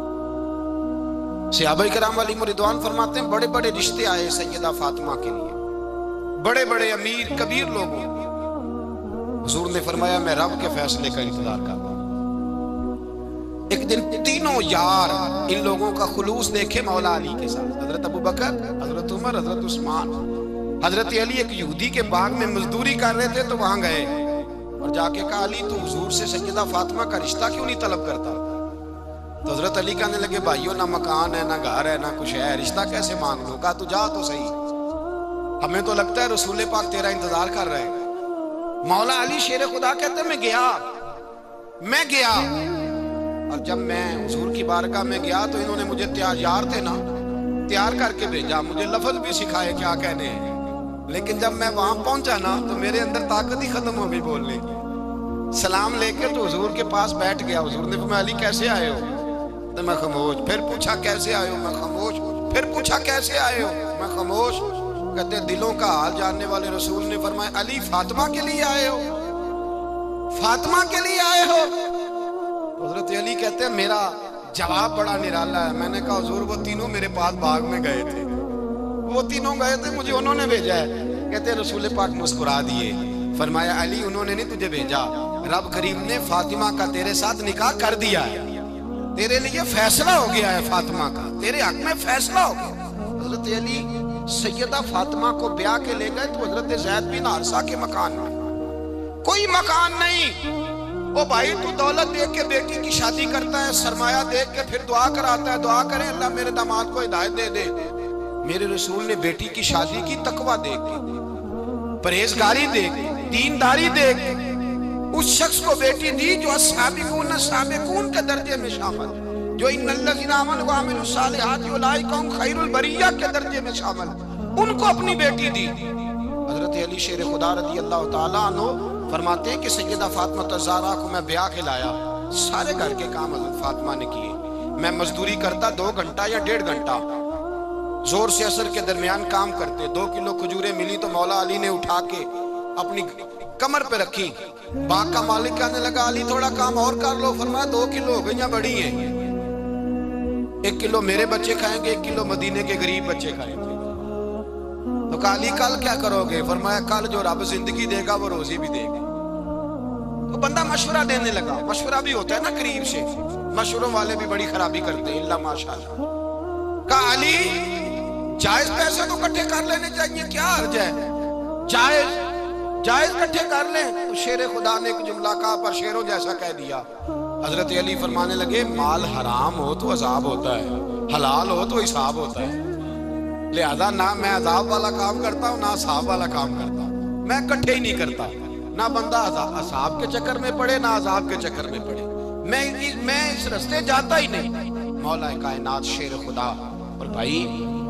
صحابہ کرام علیہم رضوان فرماتے ہیں بڑے بڑے رشتے آئے سیدہ فاطمہ کے لیے، بڑے بڑے امیر کبیر لوگوں، حضور نے فرمایا میں رب کے فیصلے کا انتظار کرتا ہوں۔ ایک دن تینوں یار ان لوگوں کا خلوص دیکھے مولا علی کے ساتھ، حضرت ابو بکر، حضرت عمر، حضرت عثمان، حضرت علی ایک یہودی کے باغ میں مزدوری کر رہے تھے تو وہاں گئے اور جا کے کہا علی تو حضور سے سیدہ فاطمہ کا رشتہ کیوں نہیں طلب کرتا؟ تو حضرت علی کہنے لگے بھائیو نہ مکان ہے نہ گھر ہے نہ کچھ ہے، رشتہ کیسے مانگ لوں؟ کہا تو جا تو صحیح، ہمیں تو لگتا ہے رسول پاک تیرا انتظار کر رہے ہیں۔ مولا علی شیر خدا کہتے ہیں میں گیا میں گیا اور جب میں حضور کی بارگاہ میں گیا تو انہوں نے مجھے تیار تھے نا تیار کر کے بھیجا، مجھے لفظ بھی سکھائے کیا کہنے ہیں، لیکن جب میں وہاں پہنچا نا تو میرے اندر طاقت ہی ختم ہو گئی بولنے کی۔ سلام لے کے تو حضور کے پاس بیٹھ گیا، حضور نے فرمایا علی کیسے آئے ہو؟ تو میں خاموش، پھر پوچھا کیسے آئے ہو؟ میں خاموش، پھر پوچھا کیسے آئے ہو؟ میں خاموش۔ کہتے ہیں دلوں کا حال جاننے والے رسول نے فرمایا علی فاطمہ کے لیے آئے ہو، فاطمہ کے لیے آئے ہو؟ حضرت علی کہتے ہیں میرا جواب بڑا نرالا ہے. میں نے کہا حضور وہ تینوں میرے پاس باغ میں گئے تھے، وہ تینوں گئے تھے، مجھے انہوں نے بھیجا ہے. کہتے ہیں رسول پاک مسکرا دیے، فرمایا علی انہوں نے نہیں تجھے بھیجا، رب کریم نے فاطمہ کا تیرے ساتھ نکاح کر دیا ہے، تیرے لیے فیصلہ ہو گیا ہے، فاطمہ کا تیرے حق میں فیصلہ ہو گیا. حضرت علی سیدہ فاطمہ کو بیاہ کے لے گئے تو حضرت زید بن حارثہ کے مکان میں کوئی مکان نہیں. وہ بھائی تو دولت دیکھ کے بیٹی کی شادی کرتا ہے، سرمایہ دیکھ کے پھر دعا کراتا ہے، دعا کریں اللہ میرے داماد کو ہدایت دے دے. میرے رسول نے بیٹی کی شادی کی تقوی دیکھ کے، پرہیزگاری دیکھ کے، دینداری دیکھ کے اس شخص کو بیٹی دی جو السابقون السابقون کے درجے میں شامل، جو ان الذین آمنوا وعملوا الصالحات اولئک هم خیر البریہ کے درجے میں شامل، ان کو اپنی بیٹی دی. حضرت علی شیر خدا رضی اللہ تعالیٰ عنہ فرماتے ہیں کہ سیدہ فاطمہ الزہرا کو میں بیاہ کے لایا، سارے گھر کے کام حضرت فاطمہ نے کیے. میں مزدوری کرتا دو گھنٹہ یا ڈیڑھ گھنٹہ، زور سے اثر کے درمیان کام کرتے. دو کلو کھجوریں ملی تو مولا علی نے اٹھا کے اپنی کمر پہ رکھی. باغ کا مالک کہنے لگا علی تھوڑا کام اور کر لو. فرمایا دو کلو ہو گئیاں بڑی ہیں، ایک کلو میرے بچے کھائیں گے، ایک کلو مدینے کے غریب بچے کھائیں گے. تو کہا علی کل کیا کرو گے؟ فرمایا کل جو رب زندگی دے گا وہ روزی بھی دے گا. تو بندہ مشورہ دینے لگا. مشورہ بھی ہوتا ہے نا قریب سے، مشوروں والے بھی بڑی خرابی کرتے ہیں اللہ ماشاءاللہ. کہا علی جائز پیسے تو کٹھے کر لینے چاہیے، کیا حرج ہے؟ جائز جائز کٹھے کر لیں. تو شیر خدا نے ایک جملہ کہا پر شیروں جیسا کہہ دیا. حضرت علی فرمانے لگے مال حرام ہو تو عذاب ہوتا ہے، حلال ہو تو حساب ہوتا ہے. لہذا نہ میں عذاب والا کام کرتا ہوں نہ حساب والا کام کرتا ہوں، میں کٹھے ہی نہیں کرتا. نہ بندہ حساب کے چکر میں پڑے نہ عذاب کے چکر میں پڑے، میں میں اس رستے جاتا ہی نہیں. مولا کائنات شیر خدا. اور بھائی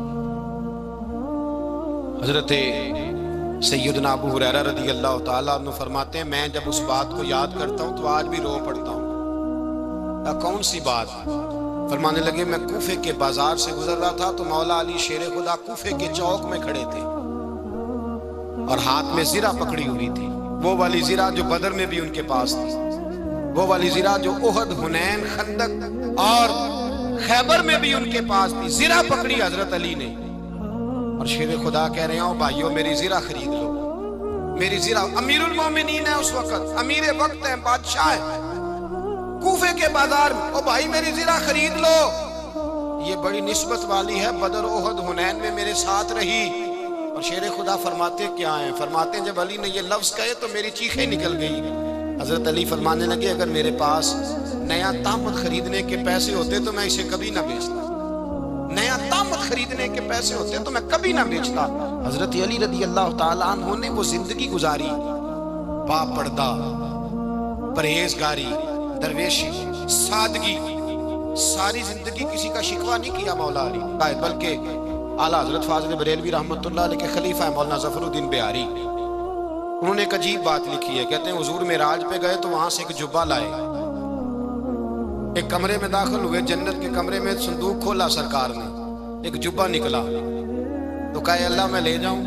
حضرت سیدنا ابو ہریرہ رضی اللہ تعالیٰ عنہ فرماتے ہیں میں جب اس بات کو یاد کرتا ہوں تو آج بھی رو پڑتا ہوں. کون سی بات؟ فرمانے لگے میں کوفے کے بازار سے گزر رہا تھا تو مولا علی شیر خدا کوفے کے چوک میں کھڑے تھے اور ہاتھ میں زرہ پکڑی ہوئی تھی، وہ والی زرہ جو بدر میں بھی ان کے پاس تھی، وہ والی زرہ جو احد، حنین، خندق اور خیبر میں بھی ان کے پاس تھی. زرہ پکڑی حضرت علی نے اور شیر خدا کہہ رہے ہیں بھائیو میری زرہ خرید لو. میری زرہ امیر المومنین ہے اس وقت، امیر وقت ہے، بادشاہ ہے کوفے کے بازار میں. او بھائی میری زرہ خرید لو. یہ بڑی نسبت والی ہے، بدر، احد، حنین میں میرے ساتھ رہی. اور شیر خدا فرماتے کیا ہیں؟ فرماتے ہیں جب علی نے یہ لفظ کہے تو میری چیخیں نکل گئی. حضرت علی فرمانے لگے اگر میرے پاس نیا تامت خریدنے کے پیسے ہوتے تو میں اسے کبھی نہ بیچتا. نیا تامت خریدنے کے پیسے ہوتے تو میں کبھی نہ بیچتا. حضرت علی رضی اللہ تعالیٰ عنہ نے وہ زندگی گزاری، با پردہ، پرہیزگاری، درویشی، سادگی، ساری زندگی کسی کا شکوہ نہیں کیا مولا علی، بلکہ اعلیٰ حضرت فاضل بریلوی رحمت اللہ علیہ کے خلیفہ مولانا ظفر الدین بہاری، انہوں نے ایک عجیب بات لکھی ہے. کہتے ہیں حضور معراج پہ گئے تو وہاں سے ایک جبہ لائے، ایک کمرے میں داخل ہوئے، جنت کے کمرے میں صندوق کھولا سرکار نے، ایک جبہ نکلا تو کہا اللہ میں لے جاؤں.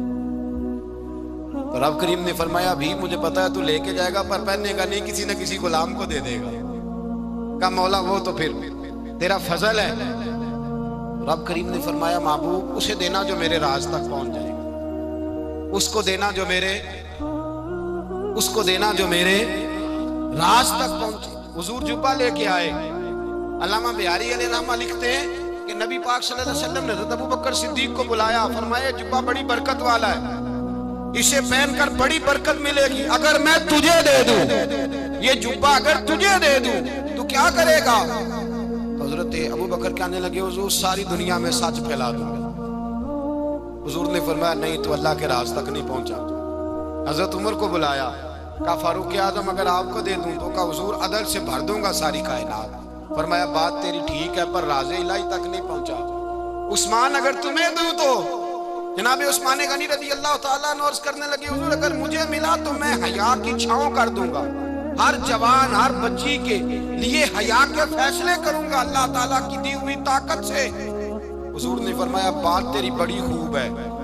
تو رب کریم نے فرمایا بھی مجھے پتا ہے تو لے کے جائے گا پر پہننے کا نہیں، کسی نہ کسی غلام کو دے دے گا. کہا مولا وہ تو پھر تیرا فضل ہے. رب کریم نے فرمایا محبوب اسے دینا جو میرے راز تک پہنچ جائے گا، اس کو دینا جو میرے اس کو دینا جو میرے راز تک پہنچے. حضور جبہ لے کے آئے. علامہ بہاری علیہ رحمہ لکھتے ہیں کہ نبی پاک صلی اللہ علیہ وسلم نے حضرت ابوبکر صدیق کو بلایا، فرمایا جبہ بڑی برکت والا ہے، اسے پہن کر بڑی برکت ملے گی. اگر میں تجھے دے دوں یہ جبہ، اگر تجھے دے دوں تو کیا کرے گا؟ حضرت ابوبکر کہنے لگے حضور ساری دنیا میں سچ پھیلا دوں گا. حضور نے فرمایا نہیں تو اللہ کے راز تک نہیں پہنچا. حضرت عمر کو بلایا، کہا فاروق اعظم اگر آپ کو دے دوں تو کہا حضور عدل سے بھر دوں گا ساری کائنات. فرمایا بات تیری ٹھیک ہے پر راز الہی تک نہیں پہنچا. عثمان اگر تمہیں دوں تو جناب عثمان غنی رضی اللہ تعالیٰ عنہ عرض کرنے لگے حضور اگر مجھے ملا تو میں حیا کی چھاؤں کر دوں گا، ہر جوان ہر بچی کے لیے حیا کے فیصلے کروں گا اللہ تعالیٰ کی دی ہوئی طاقت سے. حضور نے فرمایا بات تیری بڑی خوب ہے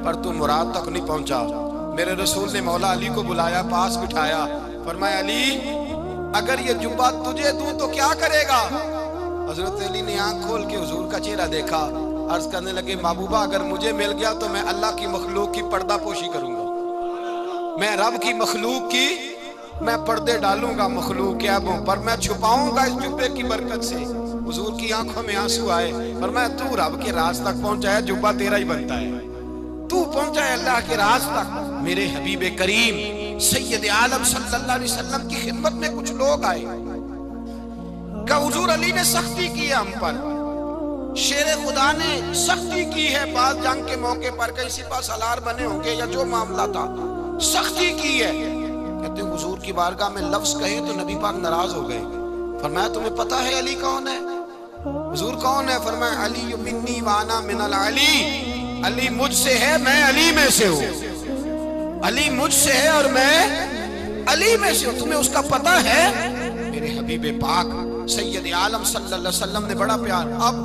پر تو مراد تک نہیں پہنچا۔ میرے رسول نے مولا علی کو بلایا، پاس بٹھایا، فرمایا علی اگر یہ جبہ تجھے دوں تو کیا کرے گا؟ حضرت علی نے آنکھ کھول کے حضور کا چہرہ دیکھا، عرض کرنے لگے محبوبہ اگر مجھے مل گیا تو میں اللہ کی مخلوق کی پردہ پوشی کروں گا، میں رب کی مخلوق کی میں پردے ڈالوں گا مخلوق کے عیبوں پر، میں چھپاؤں گا اس جبے کی برکت سے۔ حضور کی آنکھوں میں آنسو آئے، فرمایا تو رب کے راز تک پہنچا ہے، جبہ تیرا ہی بنتا ہے، تو پہنچا ہے اللہ کے راز تک۔ میرے حبیب کریم سید عالم صلی اللہ علیہ وسلم کی خدمت میں کچھ لوگ آئے کہ حضور علی نے سختی کی ہے ہم پر، شیر خدا نے سختی کی ہے، بعض جنگ کے موقع پر کئی سپاہ سالار بنے ہوں گے یا جو معاملہ تھا سختی کی ہے۔ کہتے ہیں حضور کی بارگاہ میں لفظ کہے تو نبی پاک ناراض ہو گئے۔ فرمایا تمہیں پتہ ہے علی کون ہے؟ حضور کون ہے؟ فرمایا علی منی وانا من العلی، علی مجھ سے ہے میں علی میں سے ہوں، علی مجھ سے ہے اور میں علی میں سے ہوں، تمہیں اس کا پتہ ہے؟ میرے حبیب پاک سید عالم صلی اللہ علیہ وسلم نے بڑا پیار۔ اب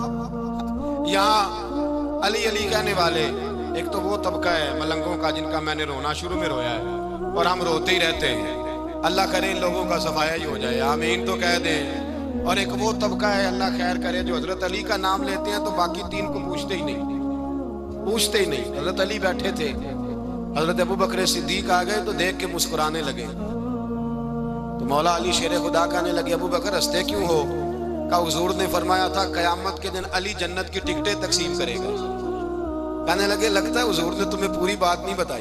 یہاں علی علی کہنے والے ایک تو وہ طبقہ ہے ملنگوں کا جن کا میں نے رونا شروع میں رویا ہے اور ہم روتے ہی رہتے ہیں، اللہ کرے ان لوگوں کا صفایا ہی ہو جائے، آمین تو کہہ دیں۔ اور ایک وہ طبقہ ہے اللہ خیر کرے جو حضرت علی کا نام لیتے ہیں تو باقی تین کو پوچھتے ہی نہیں، پوچھتے ہی نہیں۔ حضرت علی بیٹھے تھے، حضرت ابو بکر صدیق آ گئے تو دیکھ کے مسکرانے لگے، تو مولا علی شیر خدا کہنے لگے ابو بکر ہنستے کیوں ہو؟ کہ حضور نے فرمایا تھا قیامت کے دن علی جنت کی ٹکٹیں تقسیم کرے گا۔ کہنے لگے لگتا ہے حضور نے تمہیں پوری بات نہیں بتائی۔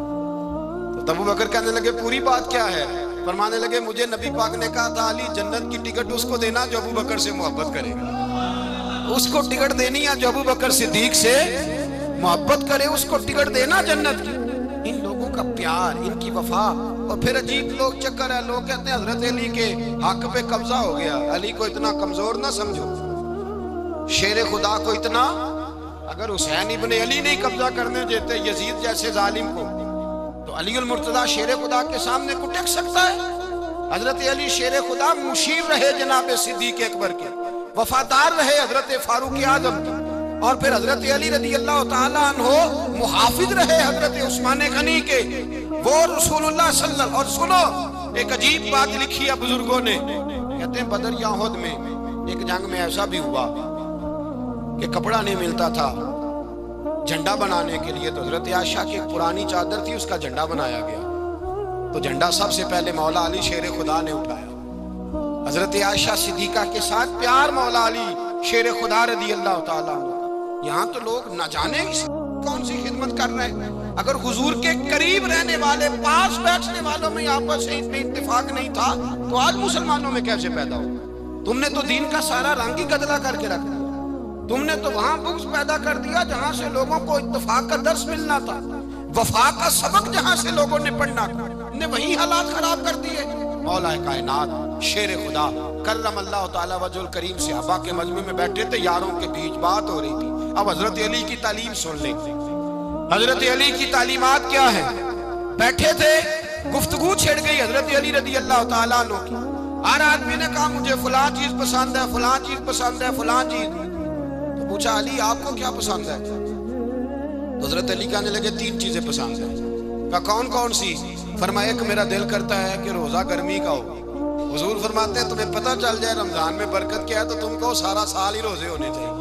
تو ابو بکر کہنے لگے پوری بات کیا ہے؟ فرمانے لگے مجھے نبی پاک نے کہا تھا علی جنت کی ٹکٹ اس کو دینا جو ابو بکر سے محبت کرے گا، اس کو ٹکٹ دینی ہے جو ابو بکر صدیق سے محبت کرے، اس کو ٹکٹ دینا جنت کی۔ ان لوگوں کا پیار، ان کی وفا۔ اور پھر عجیب لوگ چکر ہے، لوگ کہتے ہیں حضرت علی کے حق پہ قبضہ ہو گیا، علی کو اتنا کمزور نہ سمجھو، شیر خدا کو اتنا، اگر حسین ابن علی نہیں قبضہ کرنے دیتے یزید جیسے ظالم کو تو علی المرتضیٰ شیر خدا کے سامنے کو ٹک سکتا ہے؟ حضرت علی شیر خدا مشیر رہے جناب صدیق اکبر کے، وفادار رہے حضرت فاروق اعظم کے، اور پھر حضرت علی رضی اللہ تعالیٰ عنہ محافظ رہے حضرت عثمان غنی کے، وہ رسول اللہ صلی اللہ علیہ وسلم۔ اور سنو ایک عجیب بات لکھی ہے بزرگوں نے، کہتے ہیں بدر یا احد میں ایک جنگ میں ایسا بھی ہوا کہ کپڑا نہیں ملتا تھا جھنڈا بنانے کے لیے، تو حضرت عائشہ کی ایک پرانی چادر تھی، اس کا جھنڈا بنایا گیا، تو جھنڈا سب سے پہلے مولا علی شیر خدا نے اٹھایا۔ حضرت عائشہ صدیقہ کے ساتھ پیار مولا علی شیر خدا رضی اللہ تعالیٰ عنہ۔ یہاں تو لوگ نہ جانے کون سی خدمت کر رہے ہیں، اگر حضور کے قریب رہنے والے پاس بیٹھنے والوں میں آپس سے اتفاق نہیں تھا تو آج مسلمانوں میں کیسے پیدا ہو؟ تم نے تو دین کا سارا رنگ ہی گدلا کر کے رکھ دیا، تم نے تو وہاں بغض پیدا کر دیا جہاں سے لوگوں کو اتفاق کا درس ملنا تھا، وفا کا سبق جہاں سے لوگوں نے پڑھنا تھا، نے وہی حالات خراب کر دیے۔ مولا کائنات شیر خدا کرم اللہ تعالیٰ وجہ الکریم صحابہ کے مجمع میں بیٹھے تھے، یاروں کے بیچ بات ہو رہی تھی۔ اب حضرت علی کی تعلیم سن لیں، حضرت علی کی تعلیمات کیا ہے؟ بیٹھے تھے، گفتگو چھڑ گئی حضرت علی رضی اللہ تعالیٰ عنہ کی، ہر آدمی نے کہا مجھے فلاں چیز پسند ہے، فلاں چیز پسند ہے، فلاں چیز۔ تو پوچھا علی آپ کو کیا پسند ہے؟ تو حضرت علی کہنے لگے تین چیزیں پسند ہیں۔ کہا کون کون سی؟ فرمایا کہ میرا دل کرتا ہے کہ روزہ گرمی کا ہو۔ حضور فرماتے ہیں تمہیں پتہ چل جائے رمضان میں برکت کیا ہے تو تم کو سارا سال ہی روزے ہونے چاہیے،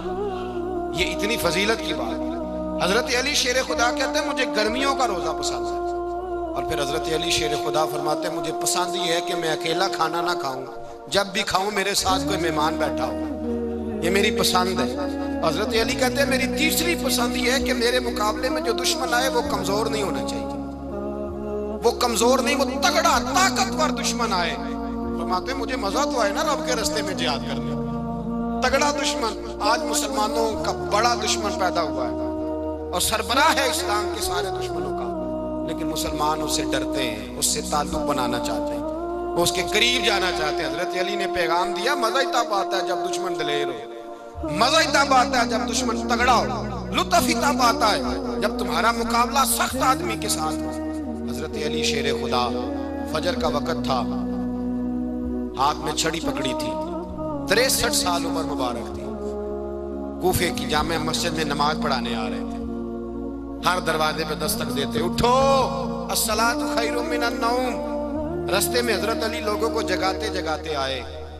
یہ اتنی فضیلت کی بات ہے۔ حضرت علی شیر خدا کہتے ہیں مجھے گرمیوں کا روزہ پسند ہے، اور پھر حضرت علی شیر خدا فرماتے ہیں مجھے پسند یہ ہے کہ میں اکیلا کھانا نہ کھاؤں، جب بھی کھاؤں میرے ساتھ کوئی مہمان بیٹھا ہو، یہ میری پسند ہے۔ حضرت علی کہتے ہیں میری تیسری پسند یہ ہے کہ میرے مقابلے میں جو دشمن آئے وہ کمزور نہیں ہونا چاہیے، وہ کمزور نہیں، وہ تگڑا طاقتور دشمن آئے۔ فرماتے ہیں مجھے مزہ تو آئے نا رب کے رستے میں جہاد کرنے، تگڑا دشمن۔ آج مسلمانوں کا بڑا دشمن پیدا ہوا ہے اور سربراہ ہے اسلام کے سارے دشمنوں کا، لیکن مسلمان اس سے ڈرتے ہیں، اس سے تعلق بنانا چاہتے ہیں، وہ اس کے قریب جانا چاہتے ہیں۔ حضرت علی نے پیغام دیا مزہ ہی تب آتا ہے جب دشمن دلیر ہو، مزہ ہی تب آتا ہے جب دشمن تگڑا ہو، لطف ہی تب آتا ہے جب تمہارا مقابلہ سخت آدمی کے ساتھ ہو۔ حضرت علی شیر خدا، فجر کا وقت تھا، ہاتھ میں چھڑی پکڑی تھی، تریسٹھ سال عمر مبارک تھی، کوفے کی جامع مسجد میں نماز پڑھانے آ رہے تھے۔ ہر دروازے پہ دستک دیتے، اٹھو الصلاۃ خیر من النوم۔ رستے میں حضرت علی لوگوں کو جگاتے جگاتے آئے۔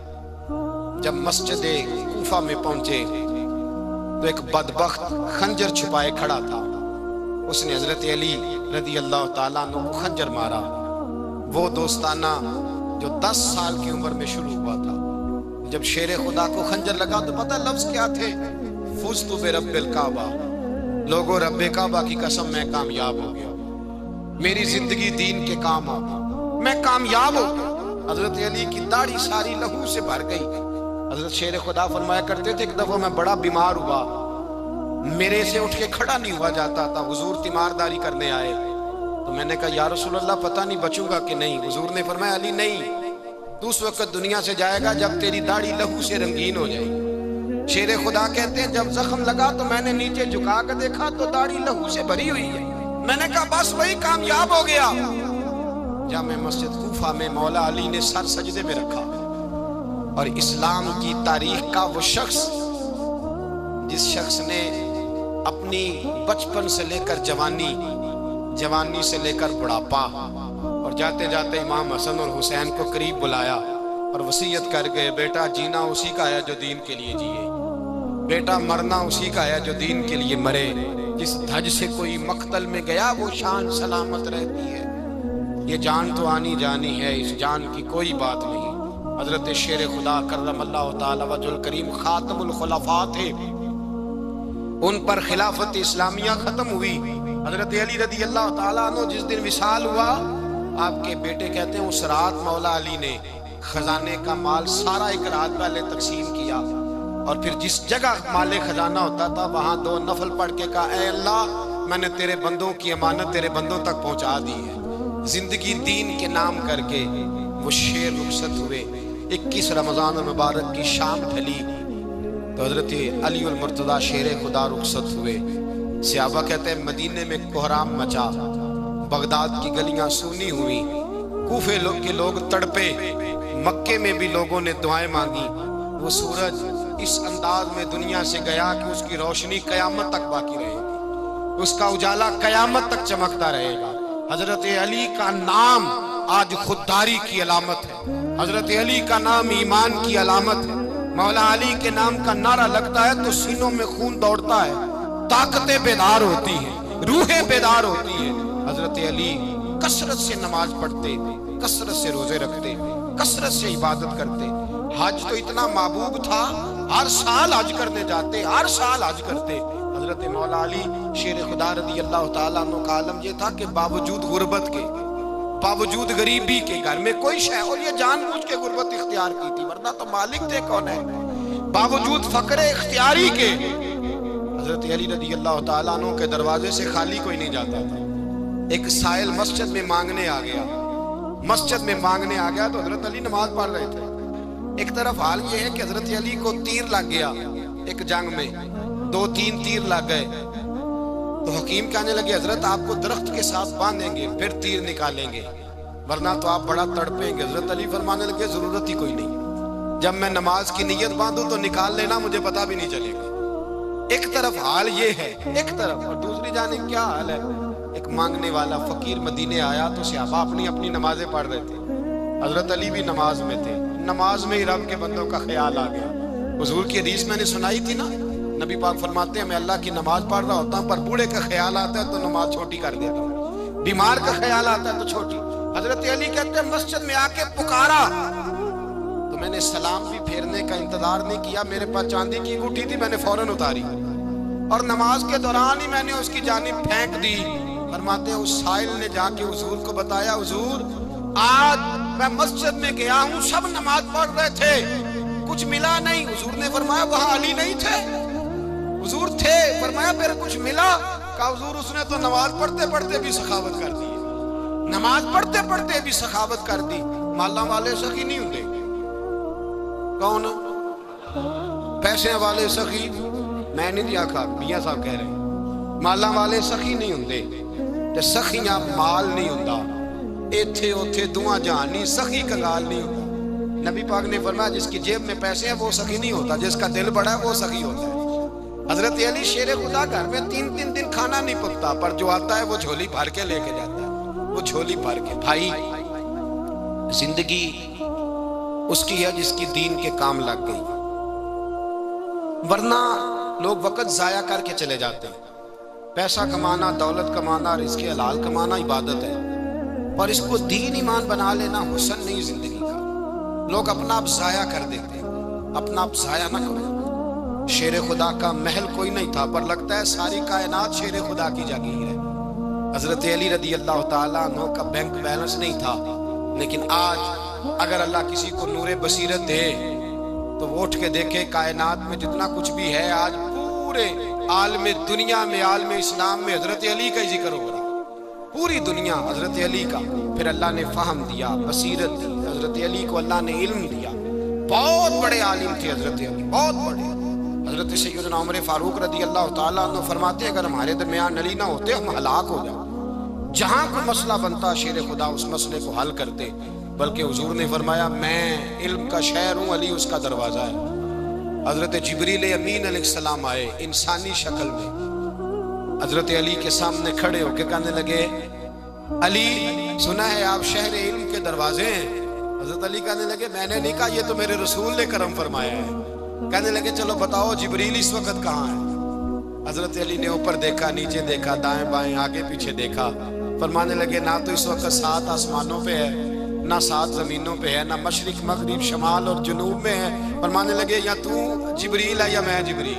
جب مسجد کوفہ میں پہنچے تو ایک بدبخت خنجر چھپائے کھڑا تھا، اس نے حضرت علی رضی اللہ تعالیٰ عنہ کو خنجر مارا۔ وہ دوستانہ جو دس سال کی عمر میں شروع ہوا تھا، جب شیر خدا کو خنجر لگا تو پتہ لفظ کیا تھے؟ فزت برب الکعبہ، لوگوں رب کعبہ کی قسم میں کامیاب ہو گیا، میری زندگی دین کے کام آ گئی، میں کامیاب ہو گیا۔ حضرت علی کی داڑھی ساری لہو سے بھر گئی۔ حضرت شیر خدا فرمایا کرتے تھے، ایک دفعہ میں بڑا بیمار ہوا، میرے سے اٹھ کے کھڑا نہیں ہوا جاتا تھا، حضور تیمارداری کرنے آئے تو میں نے کہا یا رسول اللہ پتہ نہیں بچوں گا کہ نہیں۔ حضور نے فرمایا علی نہیں، تو اس وقت دنیا سے جائے گا جب تیری داڑھی لہو سے رنگین ہو جائے۔ شیر خدا کہتے ہیں جب زخم لگا تو میں نے نیچے جھکا کر دیکھا تو داڑھی لہو سے بھری ہوئی ہے، میں نے کہا بس وہی کامیاب ہو گیا۔ جامع مسجد کوفہ میں مولا علی نے سر سجدے میں رکھا، اور اسلام کی تاریخ کا وہ شخص جس شخص نے اپنی بچپن سے لے کر جوانی، جوانی سے لے کر بڑھاپا، اور جاتے جاتے امام حسن اور حسین کو قریب بلایا اور وصیت کر گئے، بیٹا جینا اسی کا ہے جو دین کے لیے جیے، بیٹا مرنا اسی کا ہے جو دین کے لیے مرے، جس دھج سے کوئی مقتل میں گیا وہ شان سلامت رہتی ہے، یہ جان تو آنی جانی ہے، اس جان کی کوئی بات نہیں۔ حضرت شیر خدا کرم اللہ تعالی وجہ الکریم خاتم الخلفاء تھے، ان پر خلافت اسلامیہ ختم ہوئی۔ حضرت علی رضی اللہ تعالیٰ عنہ جس دن وصال ہوا، آپ کے بیٹے کہتے ہیں اس رات مولا علی نے خزانے کا مال سارا ایک رات پہلے تقسیم کیا، اور پھر جس جگہ مال خزانہ ہوتا تھا وہاں دو نفل پڑھ کے کہا اے اللہ میں نے تیرے بندوں کی امانت تیرے بندوں تک پہنچا دی ہے۔ زندگی دین کے نام کر کے وہ شیر رخصت ہوئے۔ اکیس رمضان المبارک کی شام ڈھلی تو حضرت علی المرتضیٰ شیر خدا رخصت ہوئے۔ صحابہ کہتے ہیں مدینے میں کوہرام مچا، بغداد کی گلیاں سونی ہوئی، کوفے لوگ کے لوگ تڑپے، مکے میں بھی لوگوں نے دعائیں مانگی۔ وہ سورج اس انداز میں دنیا سے گیا کہ اس کی روشنی قیامت تک باقی رہے گی، اس کا اجالا قیامت تک چمکتا رہے گا۔ حضرت علی کا نام آج خودداری کی علامت ہے، حضرت علی کا نام ایمان کی علامت ہے۔ مولا علی کے نام کا نعرہ لگتا ہے تو سینوں میں خون دوڑتا ہے، طاقتیں بیدار ہوتی ہیں، روحیں بیدار ہوتی ہیں۔ حضرت علی کثرت سے نماز پڑھتے، کثرت سے روزے رکھتے، کثرت سے عبادت کرتے۔ حج تو اتنا محبوب تھا، ہر سال حج کرنے جاتے، ہر سال حج کرتے۔ حضرت مولا علی شیر خدا رضی اللہ تعالیٰ عنہ کا عالم یہ تھا کہ باوجود غربت کے، باوجود غریبی کے، گھر میں کوئی شے، اور یہ جان بوجھ کے غربت اختیار کی تھی ورنہ تو مالک تھے کون ہے، باوجود فقر اختیاری کے حضرت علی رضی اللہ تعالیٰ عنہ کے دروازے سے خالی کوئی نہیں جاتا تھا۔ ایک سائل مسجد میں مانگنے آ گیا، مسجد میں مانگنے آ گیا تو حضرت علی نماز پڑھ رہے تھے۔ ایک طرف حال یہ ہے کہ حضرت علی کو تیر لگ گیا ایک جنگ میں، دو تین تیر لگ گئے تو حکیم کہنے لگے حضرت آپ کو درخت کے ساتھ باندھیں گے پھر تیر نکالیں گے ورنہ تو آپ بڑا تڑپیں گے۔ حضرت علی فرمانے لگے ضرورت ہی کوئی نہیں، جب میں نماز کی نیت باندھوں تو نکال لینا، مجھے پتا بھی نہیں چلے گا۔ ایک طرف حال یہ ہے ایک طرف، اور دوسری جانب کیا حال ہے؟ ایک مانگنے والا فقیر مدینے آیا تو صحابہ اپنی اپنی نمازیں پڑھ رہے تھے، حضرت علی بھی نماز میں تھے، نماز میں ہی رب کے بندوں کا خیال آ گیا۔ حضور کی حدیث میں نے سنائی تھی نا، نبی پاک فرماتے ہیں میں اللہ کی نماز پڑھ رہا ہوتا ہوں پر بوڑھے کا خیال آتا ہے تو نماز چھوٹی کر دیتا ہوں، بیمار کا خیال آتا ہے تو چھوٹی۔ حضرت علی کہتے ہیں مسجد میں آ کے پکارا تو میں نے سلام بھی پھیرنے کا انتظار نہیں کیا، میرے پاس چاندی کی انگوٹھی تھی، میں نے فوراً اتاری اور نماز کے دوران ہی میں نے اس کی جانب پھینک دی۔ فرماتے ہیں اس سائل نے جا کے حضور کو بتایا حضور آج میں مسجد میں گیا ہوں، سب نماز پڑھ رہے تھے، کچھ ملا نہیں۔ حضور نے فرمایا وہاں علی نہیں تھے؟ حضور تھے۔ فرمایا پھر کچھ ملا؟ کہا حضور اس نے تو نماز پڑھتے پڑھتے بھی سخاوت کر دی، نماز پڑھتے پڑھتے بھی سخاوت کر دی۔ مالاں والے سخی نہیں ہوندے، کون پیسے والے سخی؟ میں نہیں دیا کھا، میاں صاحب کہہ رہے ہیں مالاں والے سخی نہیں ہوندے، تے سخیاں مال نہیں ہوندا، ایتھے اوتھے دعا جہانی سخی کنگال نہیں ہوتا۔ نبی پاک نے فرمایا جس کی جیب میں پیسے ہیں وہ سخی نہیں ہوتا، جس کا دل بڑا ہے وہ سخی ہوتا ہے۔ حضرت علی شیر خدا گھر میں تین تین دن کھانا نہیں پکتا، پر جو آتا ہے وہ جھولی بھر کے لے کے جاتا ہے، وہ جھولی بھر کے۔ بھائی زندگی اس کی ہے جس کی دین کے کام لگ گئی، ورنہ لوگ وقت ضائع کر کے چلے جاتے ہیں۔ پیسہ کمانا، دولت کمانا، رزق حلال کمانا عبادت ہے، پر اس کو دین ایمان بنا لینا حسن نہیں زندگی کا۔ لوگ اپنا آپ ضائع کر دیتے ہیں، اپنا آپ ضائع نہ کرو۔ شیر خدا کا محل کوئی نہیں تھا، پر لگتا ہے ساری کائنات شیر خدا کی جاگیر ہے۔ حضرت علی رضی اللہ تعالیٰ عنہ کا بینک بیلنس نہیں تھا، لیکن آج اگر اللہ کسی کو نور بصیرت دے تو وہ اٹھ کے دیکھے کائنات میں جتنا کچھ بھی ہے، آج پورے عالم دنیا میں، عالم اسلام میں حضرت علی کا ہی ذکر ہو رہا، پوری دنیا حضرت علی کا۔ پھر اللہ نے فہم دیا، بصیرت دی، حضرت علی کو اللہ نے علم دیا۔ بہت بڑے عالم تھے حضرت علی، بہت بڑے۔ حضرت سیدنا عمر فاروق رضی اللہ تعالیٰ عنہ فرماتے اگر ہمارے درمیان علی نہ ہوتے ہم ہلاک ہو جائیں۔ جہاں کوئی مسئلہ بنتا شیر خدا اس مسئلے کو حل کرتے، بلکہ حضور نے فرمایا میں علم کا شہر ہوں، علی اس کا دروازہ ہے۔ حضرت جبریل امین علیہ السلام آئے انسانی شکل میں، حضرت علی کے سامنے کھڑے ہو کے کہنے لگے علی سنا ہے آپ شہر علم کے دروازے ہیں۔ حضرت علی کہنے لگے میں نے نہیں کہا، یہ تو میرے رسول نے کرم فرمایا ہے۔ کہنے لگے چلو بتاؤ جبریل اس وقت کہاں ہے؟ حضرت علی نے اوپر دیکھا، نیچے دیکھا، دائیں بائیں، آگے پیچھے دیکھا، فرمانے لگے نہ تو اس وقت سات آسمانوں پہ ہے، نہ سات زمینوں پہ ہے، نہ مشرق مغرب شمال اور جنوب میں ہے۔ فرمانے لگے یا تو جبریل ہے یا میں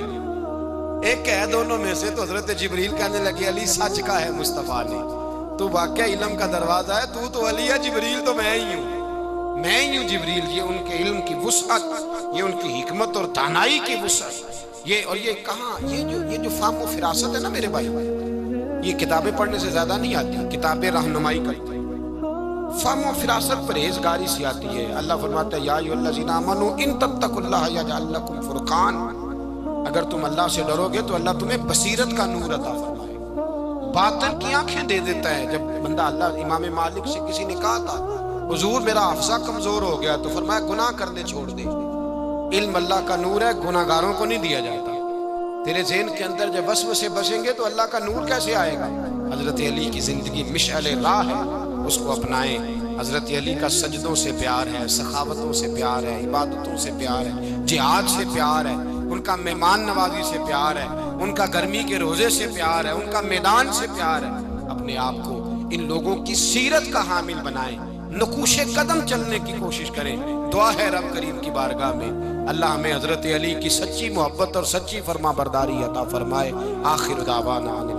جبریل، ایک ہے دونوں میں سے۔ تو حضرت جبریل کہنے لگے علی سچ کا ہے مصطفیٰ نے، تو واقعہ علم کا دروازہ ہے، تو تو علی ہے، جبریل تو میں ہی ہوں، میں ہی ہوں جبریل۔ یہ ان کے علم کی وسعت، یہ ان کی حکمت اور دانائی کی وسعت، یہ اور یہ کہاں یہ جو یہ جو فہم و فراست ہے نا میرے بھائی، یہ کتابیں پڑھنے سے زیادہ نہیں آتی، کتابیں رہنمائی کرتی ہیں۔ فہم و فراست پرہیزگاری سے آتی ہے۔ اللہ فرماتا ہے یا ایھا الذین آمنوا ان تتقوا اللہ یجعل لکم فرقان، اگر تم اللہ سے ڈرو گے تو اللہ تمہیں بصیرت کا نور عطا فرمائے گا، باطن کی آنکھیں دے دیتا ہے۔ جب بندہ اللہ امام مالک سے کسی نے کہا تھا حضور میرا حافظہ کمزور ہو گیا، تو فرمایا گناہ کرنے چھوڑ دے، علم اللہ کا نور ہے، گناہ گاروں کو نہیں دیا جاتا۔ تیرے ذہن کے اندر جب وسوسے بسیں گے تو اللہ کا نور کیسے آئے گا؟ حضرت علی کی زندگی مشعل راہ ہے، اس کو اپنائیں۔ حضرت علی کا سجدوں سے پیار ہے، سخاوتوں سے پیار ہے، عبادتوں سے پیار ہے، جہاد سے پیار ہے، ان کا مہمان نوازی سے پیار ہے، ان کا گرمی کے روزے سے پیار ہے، ان کا میدان سے پیار ہے۔ اپنے آپ کو ان لوگوں کی سیرت کا حامل بنائیں، نقوش قدم چلنے کی کوشش کریں۔ دعا ہے رب کریم کی بارگاہ میں اللہ ہمیں حضرت علی کی سچی محبت اور سچی فرما برداری عطا فرمائے۔ آخر دعوانا